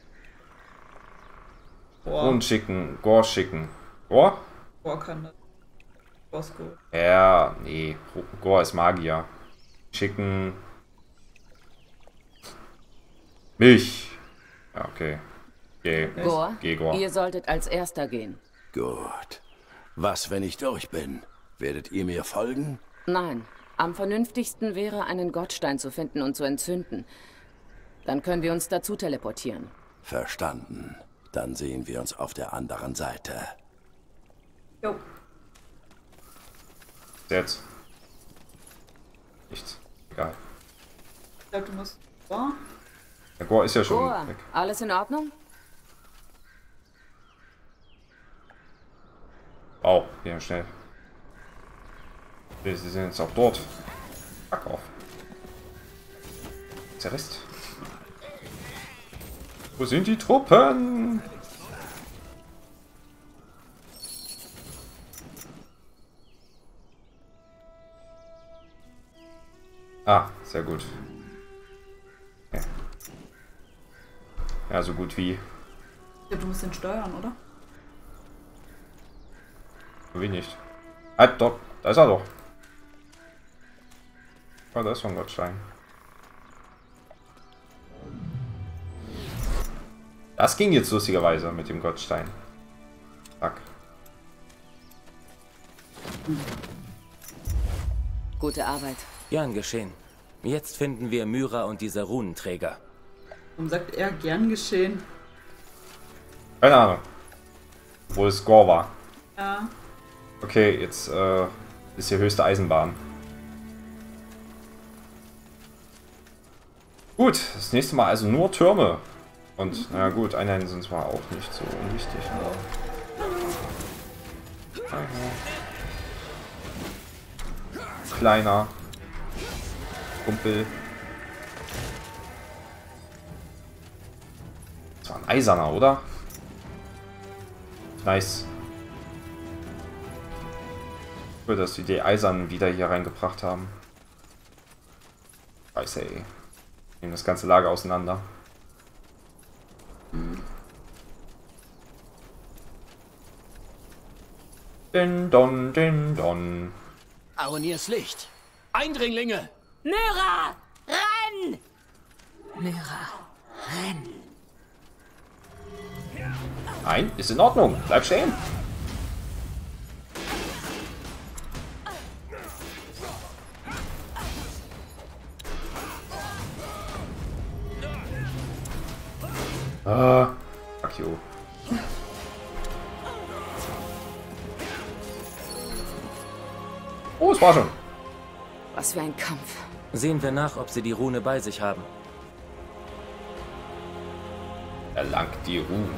Und schicken. Gore schicken. Gore? Gore kann das. Gore ist gut. Ja, nee. Gore ist Magier. Schicken. Mich. Ja, okay. Gore, Gore, ihr solltet als Erster gehen. Gut. Was, wenn ich durch bin? Werdet ihr mir folgen? Nein. Am vernünftigsten wäre, einen Gottstein zu finden und zu entzünden. Dann können wir uns dazu teleportieren. Verstanden. Dann sehen wir uns auf der anderen Seite. Jo. Jetzt. Nichts. Egal. Ich glaube, du musst... Gore? Der Gore ist ja schon Gore, weg. alles in Ordnung? Wow, ja, schnell. Sie sind jetzt auch dort. Fuck auf. Zerriss. Wo sind die Truppen? Ah, sehr gut. Okay. Ja, so gut wie. Ich glaube, du musst den steuern, oder? Wie nicht. Halt, dort. Da ist er doch. Oh, da ist schon Gottstein. Das ging jetzt lustigerweise mit dem Gottstein. Zack. Gute Arbeit. Gern geschehen. Jetzt finden wir Myra und diese Runenträger. Warum sagt er gern geschehen? Keine Ahnung. Wo es Gore war. Ja. Okay, jetzt ist hier höchste Eisenbahn. Gut, das nächste Mal also nur Türme. Und, na gut, Einheiten sind zwar auch nicht so unwichtig, aber... Kleiner. Kumpel. Das war ein Eiserner, oder? Nice. Cool, dass die die Eisernen wieder hier reingebracht haben. Scheiße, ey. Nehmen das ganze Lager auseinander. Din don, din don. Aronirs Licht. Eindringlinge! Myra! Renn! Myra, renn! Nein, ist in Ordnung. Bleib stehen. Ah, fuck you. Oh, es war schon. Was für ein Kampf. Sehen wir nach, ob sie die Rune bei sich haben. Erlangt die Rune.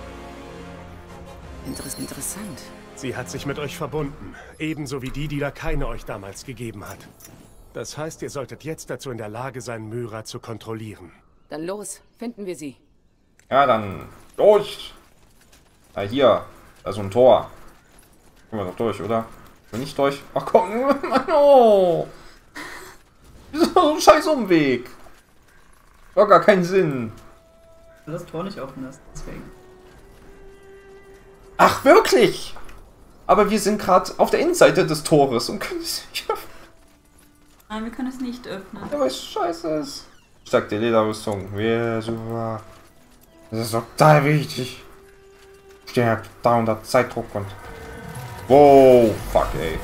Interessant. Sie hat sich mit euch verbunden. Ebenso wie die Lakeine euch damals gegeben hat. Das heißt, ihr solltet jetzt dazu in der Lage sein, Myra zu kontrollieren. Dann los, finden wir sie. Ja, dann durch. Ah, hier. Da ist so ein Tor. Kommen wir doch durch, oder? Bin nicht durch? Ach komm. Oh. Wieso so ein scheiß Umweg? War gar keinen Sinn. Weil das Tor nicht offen ist, deswegen. Ach, wirklich? Aber wir sind gerade auf der Innenseite des Tores und können es nicht öffnen. Nein, wir können es nicht öffnen. Ja, weil es scheiße ist. Starke Lederrüstung. Ja, super. Das ist total wichtig. Stärkt da unter Zeitdruck und... Wow, fuck, ey.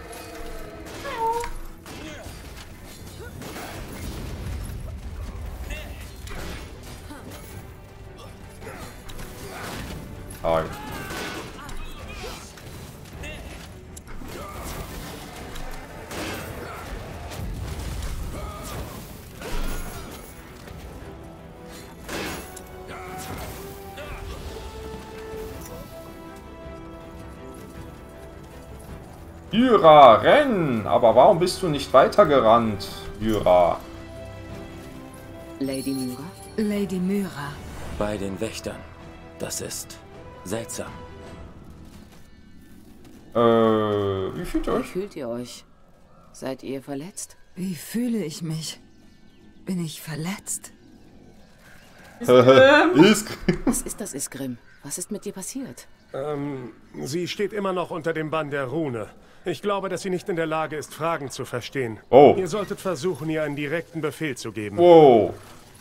Oh. Jyra, renn! Aber warum bist du nicht weitergerannt, Jyra? Lady Myra? Lady Myra. Bei den Wächtern. Das ist seltsam. Wie fühlt ihr euch? Wie fühlt ihr euch? Seid ihr verletzt? Wie fühle ich mich? Bin ich verletzt? Was ist das, Iskrim? Was ist mit dir passiert? Sie steht immer noch unter dem Bann der Rune. Ich glaube, dass sie nicht in der Lage ist, Fragen zu verstehen. Oh. Ihr solltet versuchen, ihr einen direkten Befehl zu geben. Oh.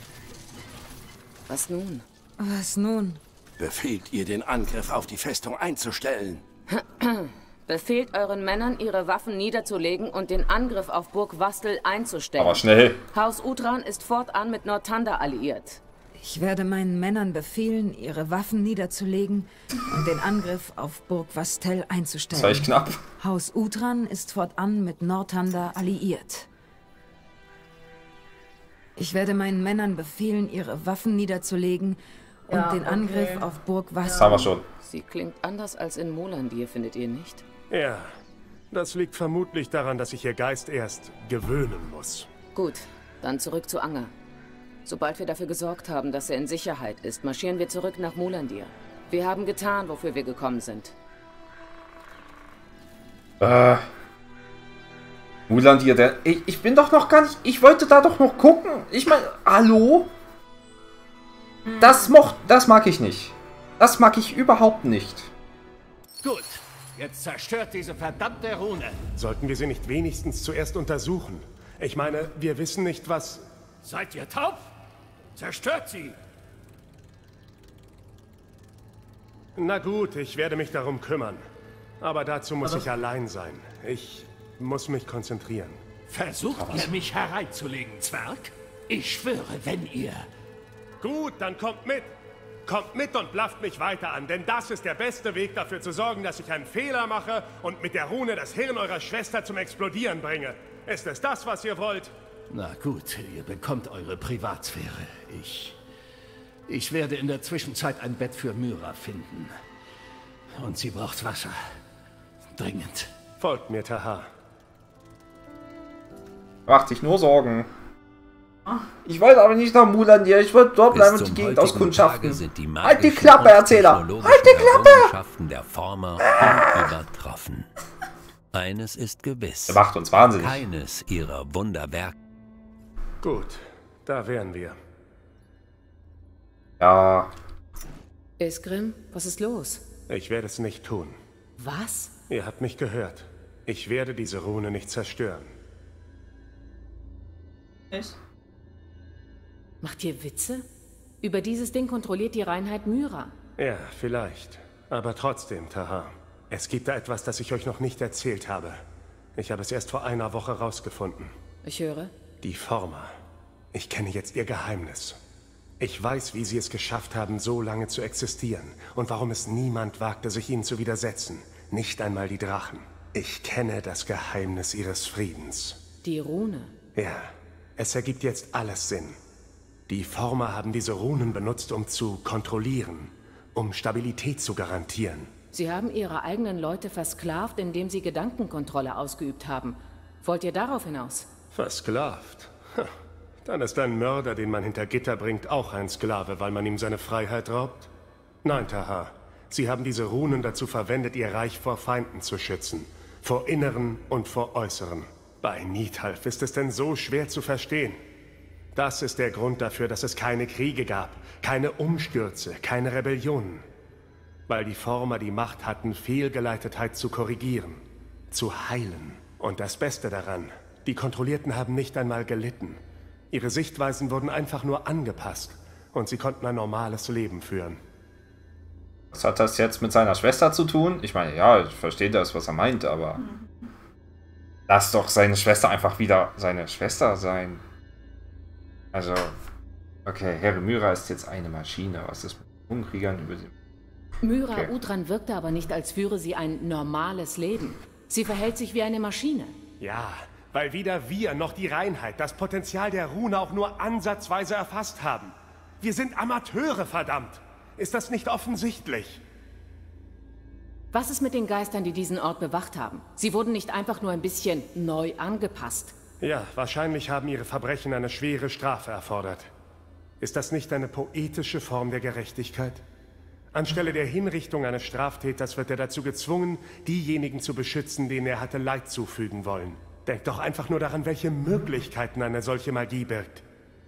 Was nun? Was nun? Befehlt ihr, den Angriff auf die Festung einzustellen? Befehlt euren Männern, ihre Waffen niederzulegen und den Angriff auf Burg Wastel einzustellen. Aber schnell. Haus Utran ist fortan mit Northander alliiert. Ich werde meinen Männern befehlen, ihre Waffen niederzulegen und den Angriff auf Burg Wastel einzustellen. Das war echt knapp. Haus Utran ist fortan mit Northander alliiert. Ich werde meinen Männern befehlen, ihre Waffen niederzulegen und den Angriff auf Burg Wastel. Das haben wir schon. Sie klingt anders als in Molandir, findet ihr nicht? Ja, das liegt vermutlich daran, dass sich ihr Geist erst gewöhnen muss. Gut, dann zurück zu Anger. Sobald wir dafür gesorgt haben, dass er in Sicherheit ist, marschieren wir zurück nach Molandir. Wir haben getan, wofür wir gekommen sind. Molandir, der... Ich bin doch noch gar nicht... Ich wollte da doch noch gucken. Ich meine, hallo? Das mag ich nicht. Das mag ich überhaupt nicht. Gut, jetzt zerstört diese verdammte Rune. Sollten wir sie nicht wenigstens zuerst untersuchen? Ich meine, wir wissen nicht, was... Seid ihr taub? Zerstört sie! Na gut, ich werde mich darum kümmern. Aber dazu muss ich allein sein. Ich muss mich konzentrieren. Versucht ihr, mich hereinzulegen, Zwerg? Ich schwöre, wenn ihr... Gut, dann kommt mit. Kommt mit und blafft mich weiter an, denn das ist der beste Weg dafür zu sorgen, dass ich einen Fehler mache und mit der Rune das Hirn eurer Schwester zum Explodieren bringe. Ist es das, was ihr wollt? Na gut, ihr bekommt eure Privatsphäre. Ich werde in der Zwischenzeit ein Bett für Myra finden. Und sie braucht Wasser. Dringend. Folgt mir, Tahar. Macht sich nur Sorgen. Ich wollte aber nicht nach Molandir, ich wollte dort bleiben und die Gegend auskundschaften. Halt die Klappe, Erzähler! Halt die Klappe! Der Former unübertroffen. Eines ist gewiss. Er macht uns wahnsinnig. Keines ihrer Wunderwerke. Gut, da wären wir. Ja. Iskrim, was ist los? Ich werde es nicht tun. Was? Ihr habt mich gehört. Ich werde diese Rune nicht zerstören. Echt? Macht ihr Witze? Über dieses Ding kontrolliert die Reinheit Myra. Ja, vielleicht. Aber trotzdem, Tahar. Es gibt da etwas, das ich euch noch nicht erzählt habe. Ich habe es erst vor einer Woche rausgefunden. Ich höre. Die Former. Ich kenne jetzt ihr Geheimnis. Ich weiß, wie sie es geschafft haben, so lange zu existieren und warum es niemand wagte, sich ihnen zu widersetzen. Nicht einmal die Drachen. Ich kenne das Geheimnis ihres Friedens. Die Rune? Ja, es ergibt jetzt alles Sinn. Die Former haben diese Runen benutzt, um zu kontrollieren, um Stabilität zu garantieren. Sie haben ihre eigenen Leute versklavt, indem sie Gedankenkontrolle ausgeübt haben. Wollt ihr darauf hinaus? Versklavt? Dann ist ein Mörder, den man hinter Gitter bringt, auch ein Sklave, weil man ihm seine Freiheit raubt? Nein, Tahar. Sie haben diese Runen dazu verwendet, ihr Reich vor Feinden zu schützen. Vor inneren und vor äußeren. Bei Nidhalf ist es denn so schwer zu verstehen? Das ist der Grund dafür, dass es keine Kriege gab, keine Umstürze, keine Rebellionen. Weil die Former die Macht hatten, Fehlgeleitetheit zu korrigieren, zu heilen. Und das Beste daran, die Kontrollierten haben nicht einmal gelitten. Ihre Sichtweisen wurden einfach nur angepasst und sie konnten ein normales Leben führen. Was hat das jetzt mit seiner Schwester zu tun? Ich meine, ja, ich verstehe das, was er meint, aber lass doch seine Schwester einfach wieder seine Schwester sein. Also, okay, Herr Myra ist jetzt eine Maschine. Was ist mit Unkriegern über sie? Myra Udran wirkte aber nicht, als führe sie ein normales Leben. Sie verhält sich wie eine Maschine. Ja, weil weder wir noch die Reinheit das Potenzial der Rune auch nur ansatzweise erfasst haben. Wir sind Amateure, verdammt! Ist das nicht offensichtlich? Was ist mit den Geistern, die diesen Ort bewacht haben? Sie wurden nicht einfach nur ein bisschen neu angepasst. Ja, wahrscheinlich haben ihre Verbrechen eine schwere Strafe erfordert. Ist das nicht eine poetische Form der Gerechtigkeit? Anstelle der Hinrichtung eines Straftäters wird er dazu gezwungen, diejenigen zu beschützen, denen er hatte Leid zufügen wollen. Denkt doch einfach nur daran, welche Möglichkeiten eine solche Magie birgt.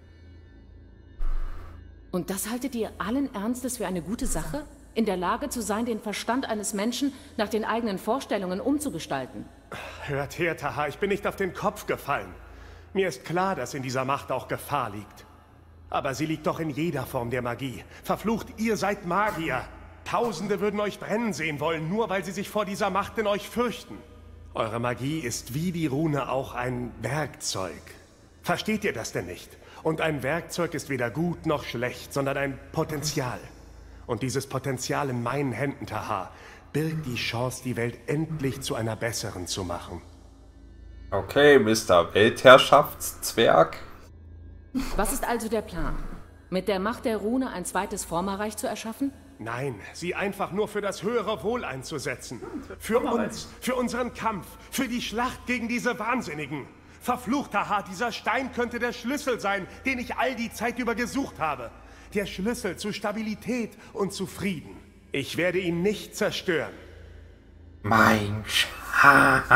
Und das haltet ihr allen Ernstes für eine gute Sache? In der Lage zu sein, den Verstand eines Menschen nach den eigenen Vorstellungen umzugestalten? Hört her, Taha, ich bin nicht auf den Kopf gefallen. Mir ist klar, dass in dieser Macht auch Gefahr liegt. Aber sie liegt doch in jeder Form der Magie. Verflucht, ihr seid Magier. Tausende würden euch brennen sehen wollen, nur weil sie sich vor dieser Macht in euch fürchten. Eure Magie ist wie die Rune auch ein Werkzeug. Versteht ihr das denn nicht? Und ein Werkzeug ist weder gut noch schlecht, sondern ein Potenzial. Und dieses Potenzial in meinen Händen, Taha, birgt die Chance, die Welt endlich zu einer besseren zu machen. Okay, Mr. Weltherrschaftszwerg. Was ist also der Plan? Mit der Macht der Rune ein zweites Formerreich zu erschaffen? Nein, sie einfach nur für das höhere Wohl einzusetzen. Für uns, für unseren Kampf, für die Schlacht gegen diese Wahnsinnigen. Verflucht, Taha, dieser Stein könnte der Schlüssel sein, den ich all die Zeit über gesucht habe. Der Schlüssel zu Stabilität und zu Frieden. Ich werde ihn nicht zerstören. Mein Schatz.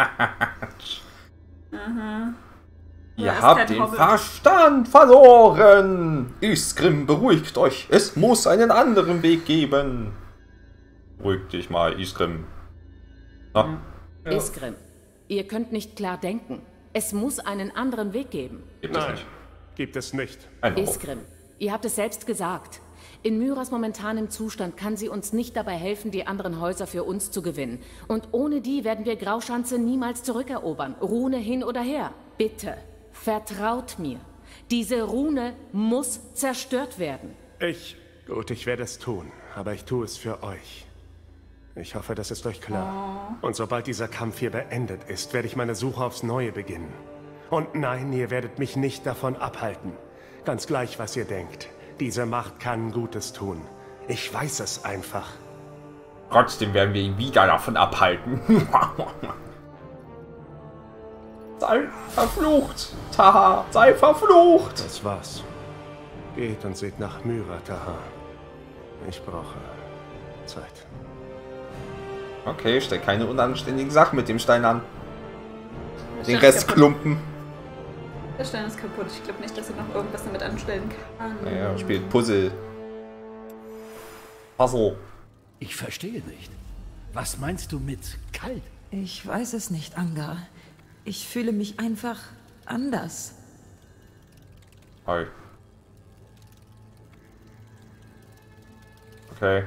Aha. Ihr habt den Verstand verloren! Iskrim, beruhigt euch! Es muss einen anderen Weg geben! Beruhig dich mal, Iskrim. Ja. Iskrim, ihr könnt nicht klar denken. Es muss einen anderen Weg geben. Gibt es nicht. Gibt es nicht. Iskrim, ihr habt es selbst gesagt. In Myras momentanem Zustand kann sie uns nicht dabei helfen, die anderen Häuser für uns zu gewinnen. Und ohne die werden wir Grauschanze niemals zurückerobern. Rune hin oder her. Bitte. Vertraut mir. Diese Rune muss zerstört werden. Gut, ich werde es tun. Aber ich tue es für euch. Ich hoffe, das ist euch klar. Und sobald dieser Kampf hier beendet ist, werde ich meine Suche aufs Neue beginnen. Und nein, ihr werdet mich nicht davon abhalten. Ganz gleich, was ihr denkt. Diese Macht kann Gutes tun. Ich weiß es einfach. Trotzdem werden wir ihn wieder davon abhalten. Sei verflucht, Taha, sei verflucht! Das war's. Geht und seht nach Myra, Taha. Ich brauche Zeit. Okay, stell keine unanständigen Sachen mit dem Stein an. Den Restklumpen. Der Stein ist kaputt. Ich glaube nicht, dass er noch irgendwas damit anstellen kann. Naja, spielt Puzzle. Puzzle. Ich verstehe nicht. Was meinst du mit kalt? Ich weiß es nicht, Angar. Ich fühle mich einfach anders. Hi. Okay.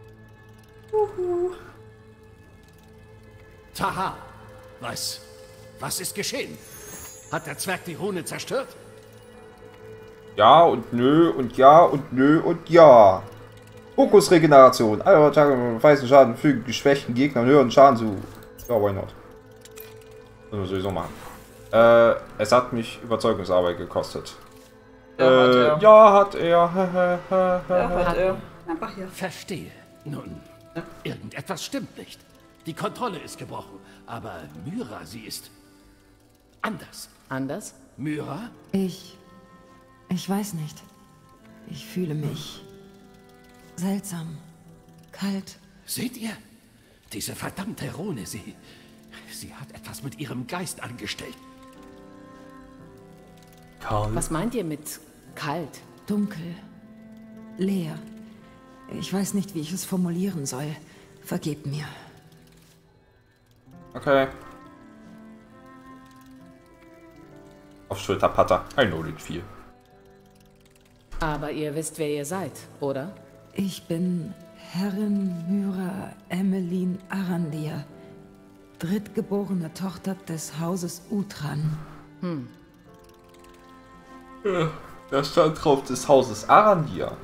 Taha, was ist geschehen? Hat der Zwerg die Rune zerstört? Ja und nö und ja und nö und ja. Fokusregeneration. Alle Tage weißen Schaden fügen geschwächten Gegnern höheren Schaden zu. Ja, why not? Das müssen wir sowieso machen. Es hat mich Überzeugungsarbeit gekostet. Ja, hat er. Ja, hat er. Einfach hier. Verstehe. Nun, irgendetwas stimmt nicht. Die Kontrolle ist gebrochen. Aber Myra, sie ist anders. Anders? Myra? Ich weiß nicht. Ich fühle mich seltsam. Kalt. Seht ihr? Diese verdammte Rune, sie hat etwas mit ihrem Geist angestellt. Kalt. Was meint ihr mit kalt? Dunkel. Leer. Ich weiß nicht, wie ich es formulieren soll. Vergebt mir. Okay. Auf Schulterpatter. I know it viel. Aber ihr wisst, wer ihr seid, oder? Ich bin Herrin Myra Emmeline Arandir, drittgeborene Tochter des Hauses Utran. Ja, da stand drauf des Hauses Arandir.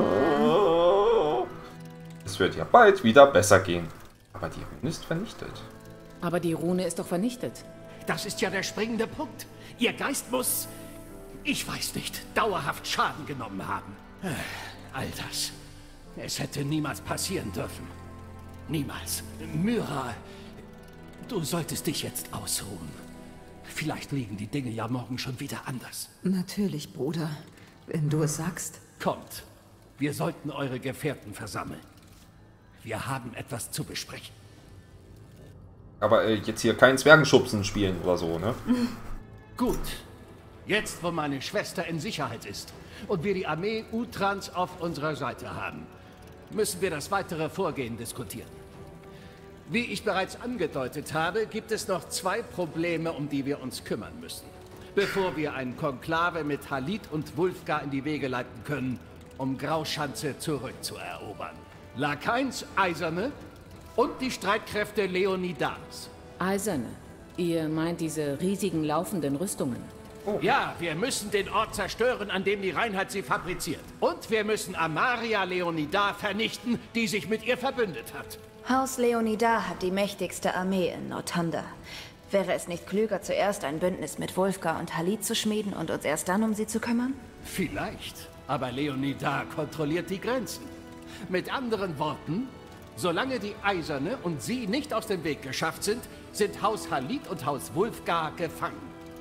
Es wird ja bald wieder besser gehen. Aber die Rune ist vernichtet. Aber die Rune ist doch vernichtet. Das ist ja der springende Punkt. Ihr Geist muss, ich weiß nicht, dauerhaft Schaden genommen haben. All das. Es hätte niemals passieren dürfen. Niemals. Myra, du solltest dich jetzt ausruhen. Vielleicht liegen die Dinge ja morgen schon wieder anders. Natürlich, Bruder. Wenn du es sagst. Kommt. Wir sollten eure Gefährten versammeln. Wir haben etwas zu besprechen. Aber jetzt hier kein Zwergenschubsen spielen oder so, ne? Gut. Jetzt, wo meine Schwester in Sicherheit ist und wir die Armee Utrans auf unserer Seite haben, müssen wir das weitere Vorgehen diskutieren. Wie ich bereits angedeutet habe, gibt es noch 2 Probleme, um die wir uns kümmern müssen, bevor wir ein Konklave mit Halit und Wulfgar in die Wege leiten können, um Grauschanze zurückzuerobern. Lakains Eiserne und die Streitkräfte Leonidars. Eiserne? Ihr meint diese riesigen laufenden Rüstungen? Oh. Ja, wir müssen den Ort zerstören, an dem die Reinheit sie fabriziert. Und wir müssen Amaria Leonidar vernichten, die sich mit ihr verbündet hat. Haus Leonidar hat die mächtigste Armee in Northunder. Wäre es nicht klüger, zuerst ein Bündnis mit Wulfgar und Halit zu schmieden und uns erst dann um sie zu kümmern? Vielleicht. Aber Leonidar kontrolliert die Grenzen. Mit anderen Worten, solange die Eiserne und sie nicht aus dem Weg geschafft sind, sind Haus Halit und Haus Wulfgar gefangen.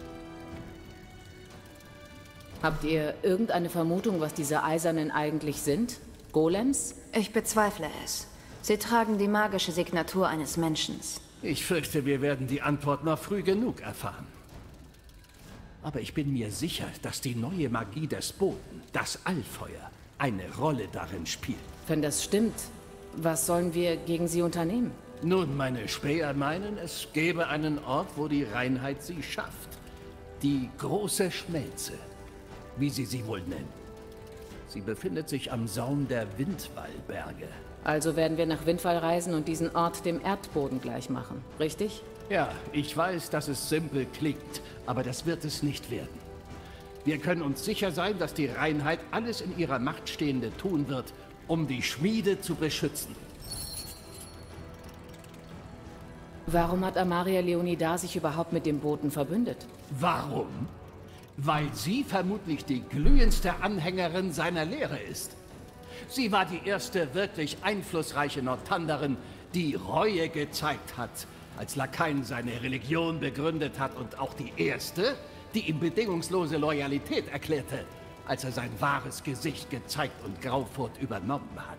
Habt ihr irgendeine Vermutung, was diese Eisernen eigentlich sind? Golems? Ich bezweifle es. Sie tragen die magische Signatur eines Menschen. Ich fürchte, wir werden die Antwort noch früh genug erfahren. Aber ich bin mir sicher, dass die neue Magie des Boden, das Allfeuer, eine Rolle darin spielt. Wenn das stimmt, was sollen wir gegen sie unternehmen? Nun, meine Späher meinen, es gäbe einen Ort, wo die Reinheit sie schafft. Die große Schmelze, wie sie wohl nennen. Sie befindet sich am Saum der Windwallberge. Also werden wir nach Windwall reisen und diesen Ort dem Erdboden gleich machen, richtig? Ja, ich weiß, dass es simpel klingt, aber das wird es nicht werden. Wir können uns sicher sein, dass die Reinheit alles in ihrer Macht Stehende tun wird, um die Schmiede zu beschützen. Warum hat Amaria Leonidar sich überhaupt mit dem Boten verbündet? Warum? Weil sie vermutlich die glühendste Anhängerin seiner Lehre ist. Sie war die erste wirklich einflussreiche Northunderin, die Reue gezeigt hat, als Lakain seine Religion begründet hat, und auch die erste, die ihm bedingungslose Loyalität erklärte, als er sein wahres Gesicht gezeigt und Graufurt übernommen hat.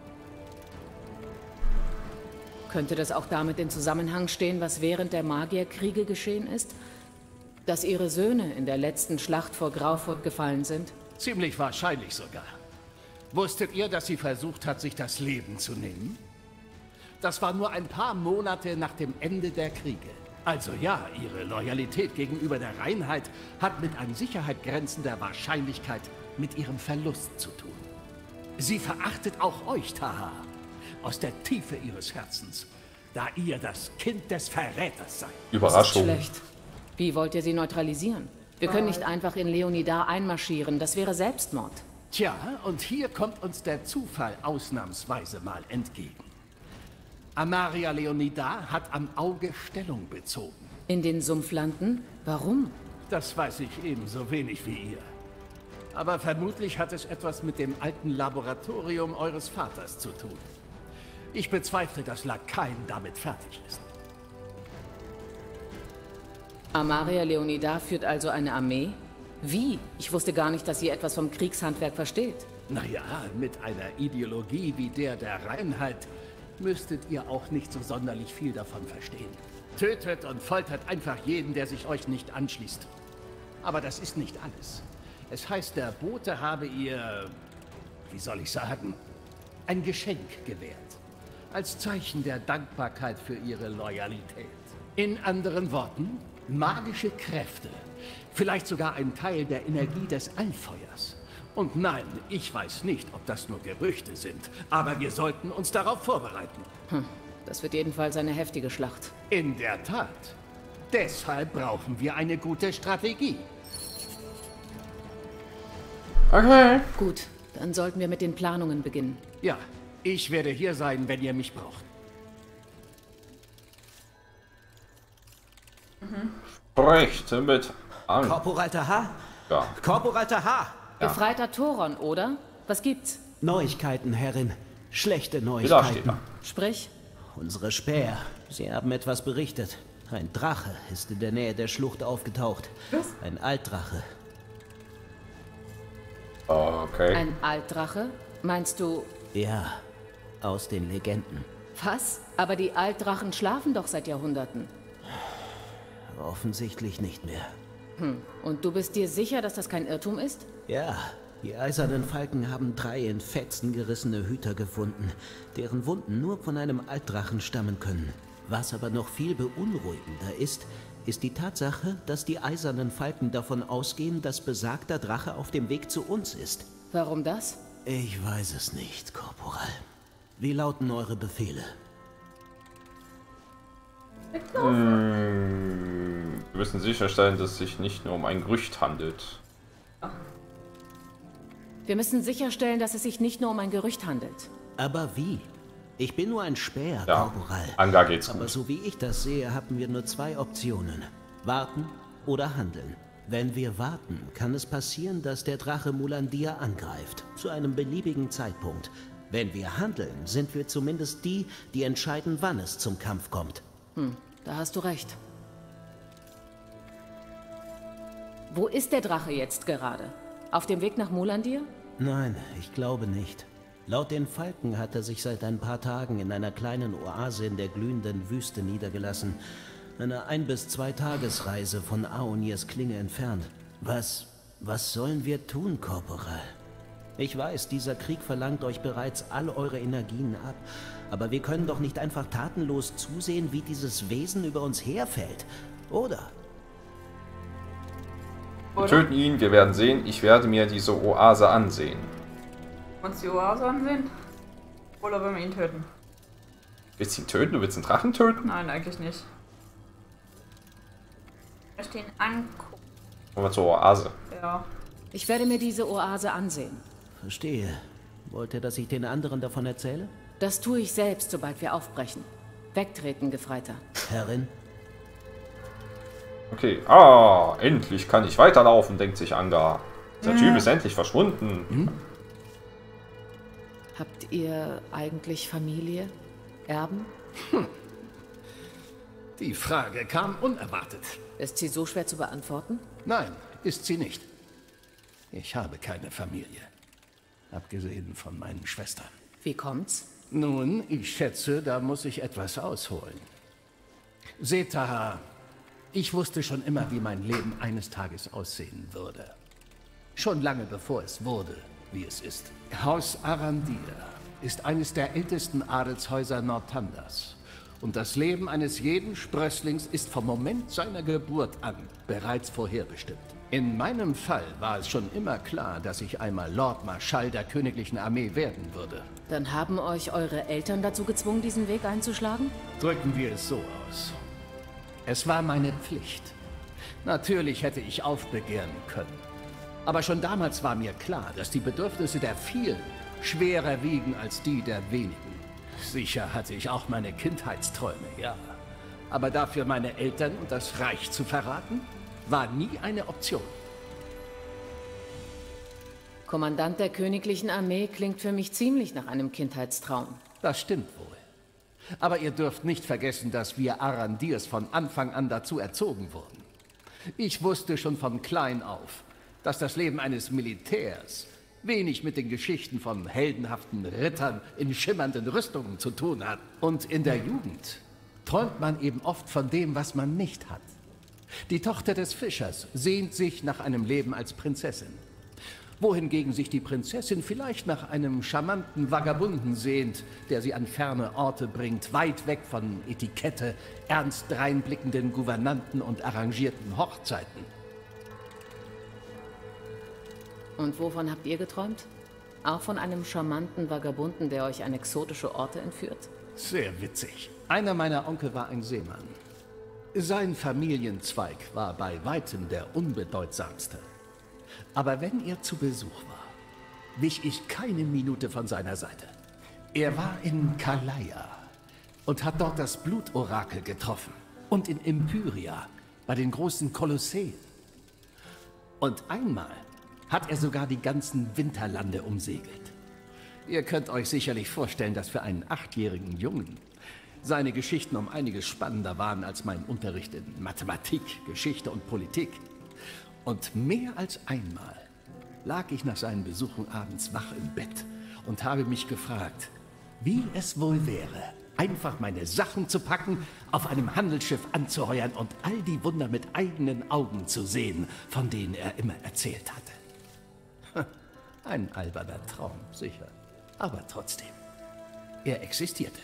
Könnte das auch damit in Zusammenhang stehen, was während der Magierkriege geschehen ist? Dass ihre Söhne in der letzten Schlacht vor Graufurt gefallen sind? Ziemlich wahrscheinlich sogar. Wusstet ihr, dass sie versucht hat, sich das Leben zu nehmen? Das war nur ein paar Monate nach dem Ende der Kriege. Also ja, ihre Loyalität gegenüber der Reinheit hat mit an Sicherheit grenzender Wahrscheinlichkeit mit ihrem Verlust zu tun. Sie verachtet auch euch, Taha, aus der Tiefe ihres Herzens, da ihr das Kind des Verräters seid. Überraschung. Das ist schlecht. Wie wollt ihr sie neutralisieren? Wir können nicht einfach in Leonidar einmarschieren, das wäre Selbstmord. Tja, und hier kommt uns der Zufall ausnahmsweise mal entgegen. Amaria Leonidar hat am Auge Stellung bezogen. In den Sumpflanden? Warum? Das weiß ich ebenso wenig wie ihr. Aber vermutlich hat es etwas mit dem alten Laboratorium eures Vaters zu tun. Ich bezweifle, dass Lakain damit fertig ist. Amaria Leonidar führt also eine Armee? Wie? Ich wusste gar nicht, dass sie etwas vom Kriegshandwerk versteht. Naja, mit einer Ideologie wie der Reinheit müsstet ihr auch nicht so sonderlich viel davon verstehen. Tötet und foltert einfach jeden, der sich euch nicht anschließt. Aber das ist nicht alles. Es heißt, der Bote habe ihr, wie soll ich sagen, ein Geschenk gewährt. Als Zeichen der Dankbarkeit für ihre Loyalität. In anderen Worten, magische Kräfte. Vielleicht sogar ein Teil der Energie des Allfeuers. Und nein, ich weiß nicht, ob das nur Gerüchte sind, aber wir sollten uns darauf vorbereiten. Das wird jedenfalls eine heftige Schlacht. In der Tat. Deshalb brauchen wir eine gute Strategie. Okay. Gut, dann sollten wir mit den Planungen beginnen. Ja, ich werde hier sein, wenn ihr mich braucht. Sprecht mit an. Korporal Taha? Ja. Korporal Taha! Ja. Gefreiter Thoron, oder? Was gibt's? Neuigkeiten, Herrin. Schlechte Da steht Neuigkeiten. er. Sprich. Unsere Späher. Sie haben etwas berichtet. Ein Drache ist in der Nähe der Schlucht aufgetaucht. Was? Ein Altdrache. Okay. Ein Altdrache? Meinst du... Ja, aus den Legenden. Was? Aber die Altdrachen schlafen doch seit Jahrhunderten. Offensichtlich nicht mehr. Und du bist dir sicher, dass das kein Irrtum ist? Ja, die Eisernen Falken haben 3 in Fetzen gerissene Hüter gefunden, deren Wunden nur von einem Altdrachen stammen können. Was aber noch viel beunruhigender ist, ist die Tatsache, dass die Eisernen Falken davon ausgehen, dass besagter Drache auf dem Weg zu uns ist. Warum das? Ich weiß es nicht, Korporal. Wie lauten eure Befehle? Wir müssen sicherstellen, dass es sich nicht nur um ein Gerücht handelt. Wir müssen sicherstellen, dass es sich nicht nur um ein Gerücht handelt. Aber wie? Ich bin nur ein Späher, Ja, Korporal. Anga geht's Aber gut. so wie ich das sehe, haben wir nur 2 Optionen. Warten oder handeln. Wenn wir warten, kann es passieren, dass der Drache Mulandir angreift. Zu einem beliebigen Zeitpunkt. Wenn wir handeln, sind wir zumindest die, die entscheiden, wann es zum Kampf kommt. Da hast du recht. Wo ist der Drache jetzt gerade? Auf dem Weg nach Mulandir? Nein, ich glaube nicht. Laut den Falken hat er sich seit ein paar Tagen in einer kleinen Oase in der glühenden Wüste niedergelassen. Eine 1- bis 2 Tagesreise von Aonirs Klinge entfernt. Was sollen wir tun, Korporal? Ich weiß, dieser Krieg verlangt euch bereits all eure Energien ab. Aber wir können doch nicht einfach tatenlos zusehen, wie dieses Wesen über uns herfällt. Oder? Wir töten ihn, wir werden sehen. Ich werde mir diese Oase ansehen. Uns die Oase ansehen? Oder wollen wir ihn töten? Willst du ihn töten? Du willst den Drachen töten? Nein, eigentlich nicht. Ich möchte ihn angucken. Kommen wir zur Oase. Ja. Ich werde mir diese Oase ansehen. Verstehe. Wollt ihr, dass ich den anderen davon erzähle? Das tue ich selbst, sobald wir aufbrechen. Wegtreten, Gefreiter. Herrin? Okay. Endlich kann ich weiterlaufen, denkt sich Anga. Der Typ ist endlich verschwunden. Habt ihr eigentlich Familie? Erben? Die Frage kam unerwartet. Ist sie so schwer zu beantworten? Nein, ist sie nicht. Ich habe keine Familie. Abgesehen von meinen Schwestern. Wie kommt's? Nun, ich schätze, da muss ich etwas ausholen. Seht, Taha, ich wusste schon immer, wie mein Leben eines Tages aussehen würde. Schon lange bevor es wurde, wie es ist. Haus Arandir ist eines der ältesten Adelshäuser Northanders. Und das Leben eines jeden Sprösslings ist vom Moment seiner Geburt an bereits vorherbestimmt. In meinem Fall war es schon immer klar, dass ich einmal Lord Marschall der königlichen Armee werden würde. Dann haben euch eure Eltern dazu gezwungen, diesen Weg einzuschlagen? Drücken wir es so aus. Es war meine Pflicht. Natürlich hätte ich aufbegehren können. Aber schon damals war mir klar, dass die Bedürfnisse der vielen schwerer wiegen als die der wenigen. Sicher hatte ich auch meine Kindheitsträume, ja. Aber dafür meine Eltern und das Reich zu verraten, war nie eine Option. Kommandant der königlichen Armee klingt für mich ziemlich nach einem Kindheitstraum. Das stimmt wohl. Aber ihr dürft nicht vergessen, dass wir Arandirs von Anfang an dazu erzogen wurden. Ich wusste schon von klein auf, dass das Leben eines Militärs wenig mit den Geschichten von heldenhaften Rittern in schimmernden Rüstungen zu tun hat. Und in der Jugend träumt man eben oft von dem, was man nicht hat. Die Tochter des Fischers sehnt sich nach einem Leben als Prinzessin. Wohingegen sich die Prinzessin vielleicht nach einem charmanten Vagabunden sehnt, der sie an ferne Orte bringt, weit weg von Etikette, ernst dreinblickenden Gouvernanten und arrangierten Hochzeiten. Und wovon habt ihr geträumt? Auch von einem charmanten Vagabunden, der euch an exotische Orte entführt? Sehr witzig. Einer meiner Onkel war ein Seemann. Sein Familienzweig war bei weitem der unbedeutsamste. Aber wenn er zu Besuch war, wich ich keine Minute von seiner Seite. Er war in Kalaia und hat dort das Blutorakel getroffen. Und in Empyria, bei den großen Kolosseen. Und einmal hat er sogar die ganzen Winterlande umsegelt. Ihr könnt euch sicherlich vorstellen, dass für einen 8-jährigen Jungen seine Geschichten um einiges spannender waren als mein Unterricht in Mathematik, Geschichte und Politik. Und mehr als einmal lag ich nach seinen Besuchen abends wach im Bett und habe mich gefragt, wie es wohl wäre, einfach meine Sachen zu packen, auf einem Handelsschiff anzuheuern und all die Wunder mit eigenen Augen zu sehen, von denen er immer erzählt hatte. Ein alberner Traum, sicher. Aber trotzdem, er existierte.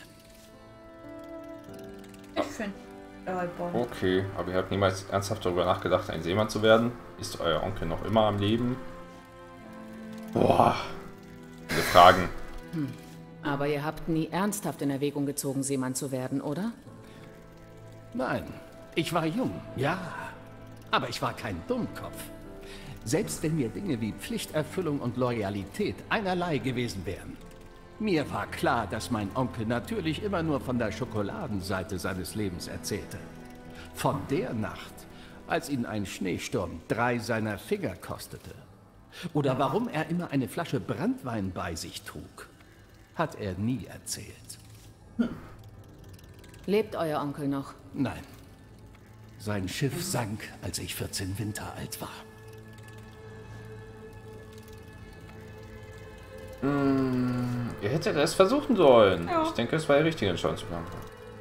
Ich finde albern. Okay, aber ihr habt niemals ernsthaft darüber nachgedacht, ein Seemann zu werden? Ist euer Onkel noch immer am Leben? Boah, viele Fragen. Aber ihr habt nie ernsthaft in Erwägung gezogen, Seemann zu werden, oder? Nein, ich war jung, ja. Aber ich war kein Dummkopf. Selbst wenn mir Dinge wie Pflichterfüllung und Loyalität einerlei gewesen wären. Mir war klar, dass mein Onkel natürlich immer nur von der Schokoladenseite seines Lebens erzählte. Von der Nacht, als ihn ein Schneesturm 3 seiner Finger kostete. Oder warum er immer eine Flasche Branntwein bei sich trug. Hat er nie erzählt. Lebt euer Onkel noch? Nein. Sein Schiff sank, als ich 14 Winter alt war. Ihr hättet es versuchen sollen. Ja. Ich denke, es war die richtige Entscheidung zu machen.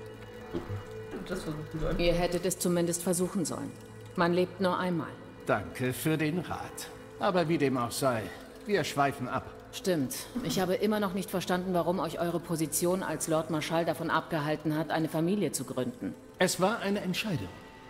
Ihr hättet es zumindest versuchen sollen. Man lebt nur einmal. Danke für den Rat. Aber wie dem auch sei, wir schweifen ab. Stimmt. Ich habe immer noch nicht verstanden, warum euch eure Position als Lord Marschall davon abgehalten hat, eine Familie zu gründen. Es war eine Entscheidung.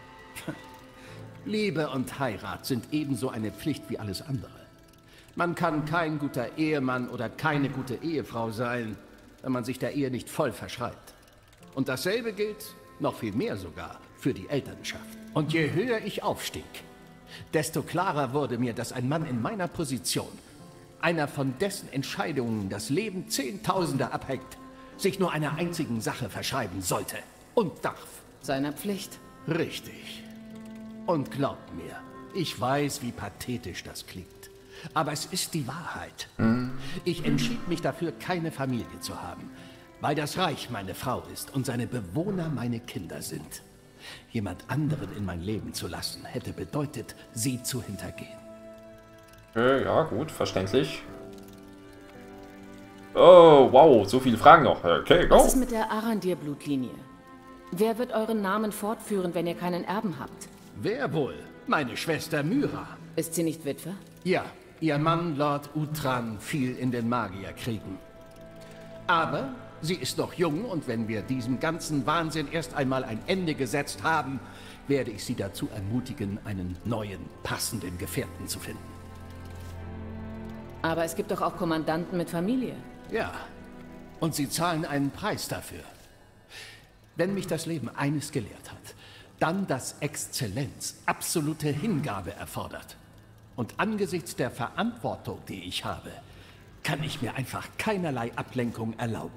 Liebe und Heirat sind ebenso eine Pflicht wie alles andere. Man kann kein guter Ehemann oder keine gute Ehefrau sein, wenn man sich der Ehe nicht voll verschreibt. Und dasselbe gilt, noch viel mehr sogar, für die Elternschaft. Und je höher ich aufstieg, desto klarer wurde mir, dass ein Mann in meiner Position, einer von dessen Entscheidungen das Leben Zehntausender abhängt, sich nur einer einzigen Sache verschreiben sollte und darf. Seiner Pflicht. Richtig. Und glaubt mir, ich weiß, wie pathetisch das klingt. Aber es ist die Wahrheit. Ich entschied mich dafür, keine Familie zu haben, weil das Reich meine Frau ist und seine Bewohner meine Kinder sind. Jemand anderen in mein Leben zu lassen, hätte bedeutet, sie zu hintergehen. Ja, gut, verständlich. Oh, wow, so viele Fragen noch. Okay, go. Was ist mit der Arandir-Blutlinie? Wer wird euren Namen fortführen, wenn ihr keinen Erben habt? Wer wohl? Meine Schwester Myra. Ist sie nicht Witwe? Ja, ihr Mann Lord Utran fiel in den Magierkriegen. Aber sie ist noch jung und wenn wir diesem ganzen Wahnsinn erst einmal ein Ende gesetzt haben, werde ich sie dazu ermutigen, einen neuen, passenden Gefährten zu finden. Aber es gibt doch auch Kommandanten mit Familie. Ja, und sie zahlen einen Preis dafür. Wenn mich das Leben eines gelehrt hat, dann, dass Exzellenz absolute Hingabe erfordert. Und angesichts der Verantwortung, die ich habe, kann ich mir einfach keinerlei Ablenkung erlauben.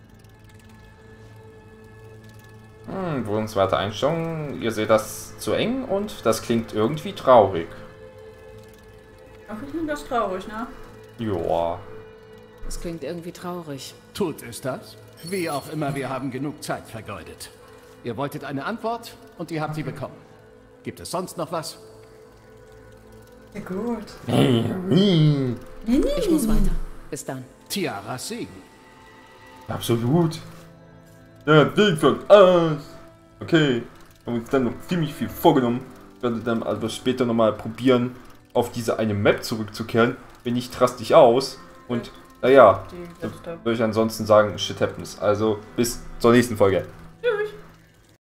Wohnenswerte Einstellung. Ihr seht das zu eng und das klingt irgendwie traurig. Ach, ich finde das traurig, ne? Joa. Das klingt irgendwie traurig. Tut es das? Wie auch immer, wir haben genug Zeit vergeudet. Ihr wolltet eine Antwort und ihr habt sie bekommen. Gibt es sonst noch was? Ja, gut. Ich muss weiter. Bis dann. Tiaras Segen. Absolut. Ja, Weg sagt alles. Okay. Haben uns dann noch ziemlich viel vorgenommen. Ich werde dann also später nochmal probieren, auf diese eine Map zurückzukehren. Wenn nicht, raste ich aus. Und naja, würde ich ansonsten sagen, shit happens. Also bis zur nächsten Folge.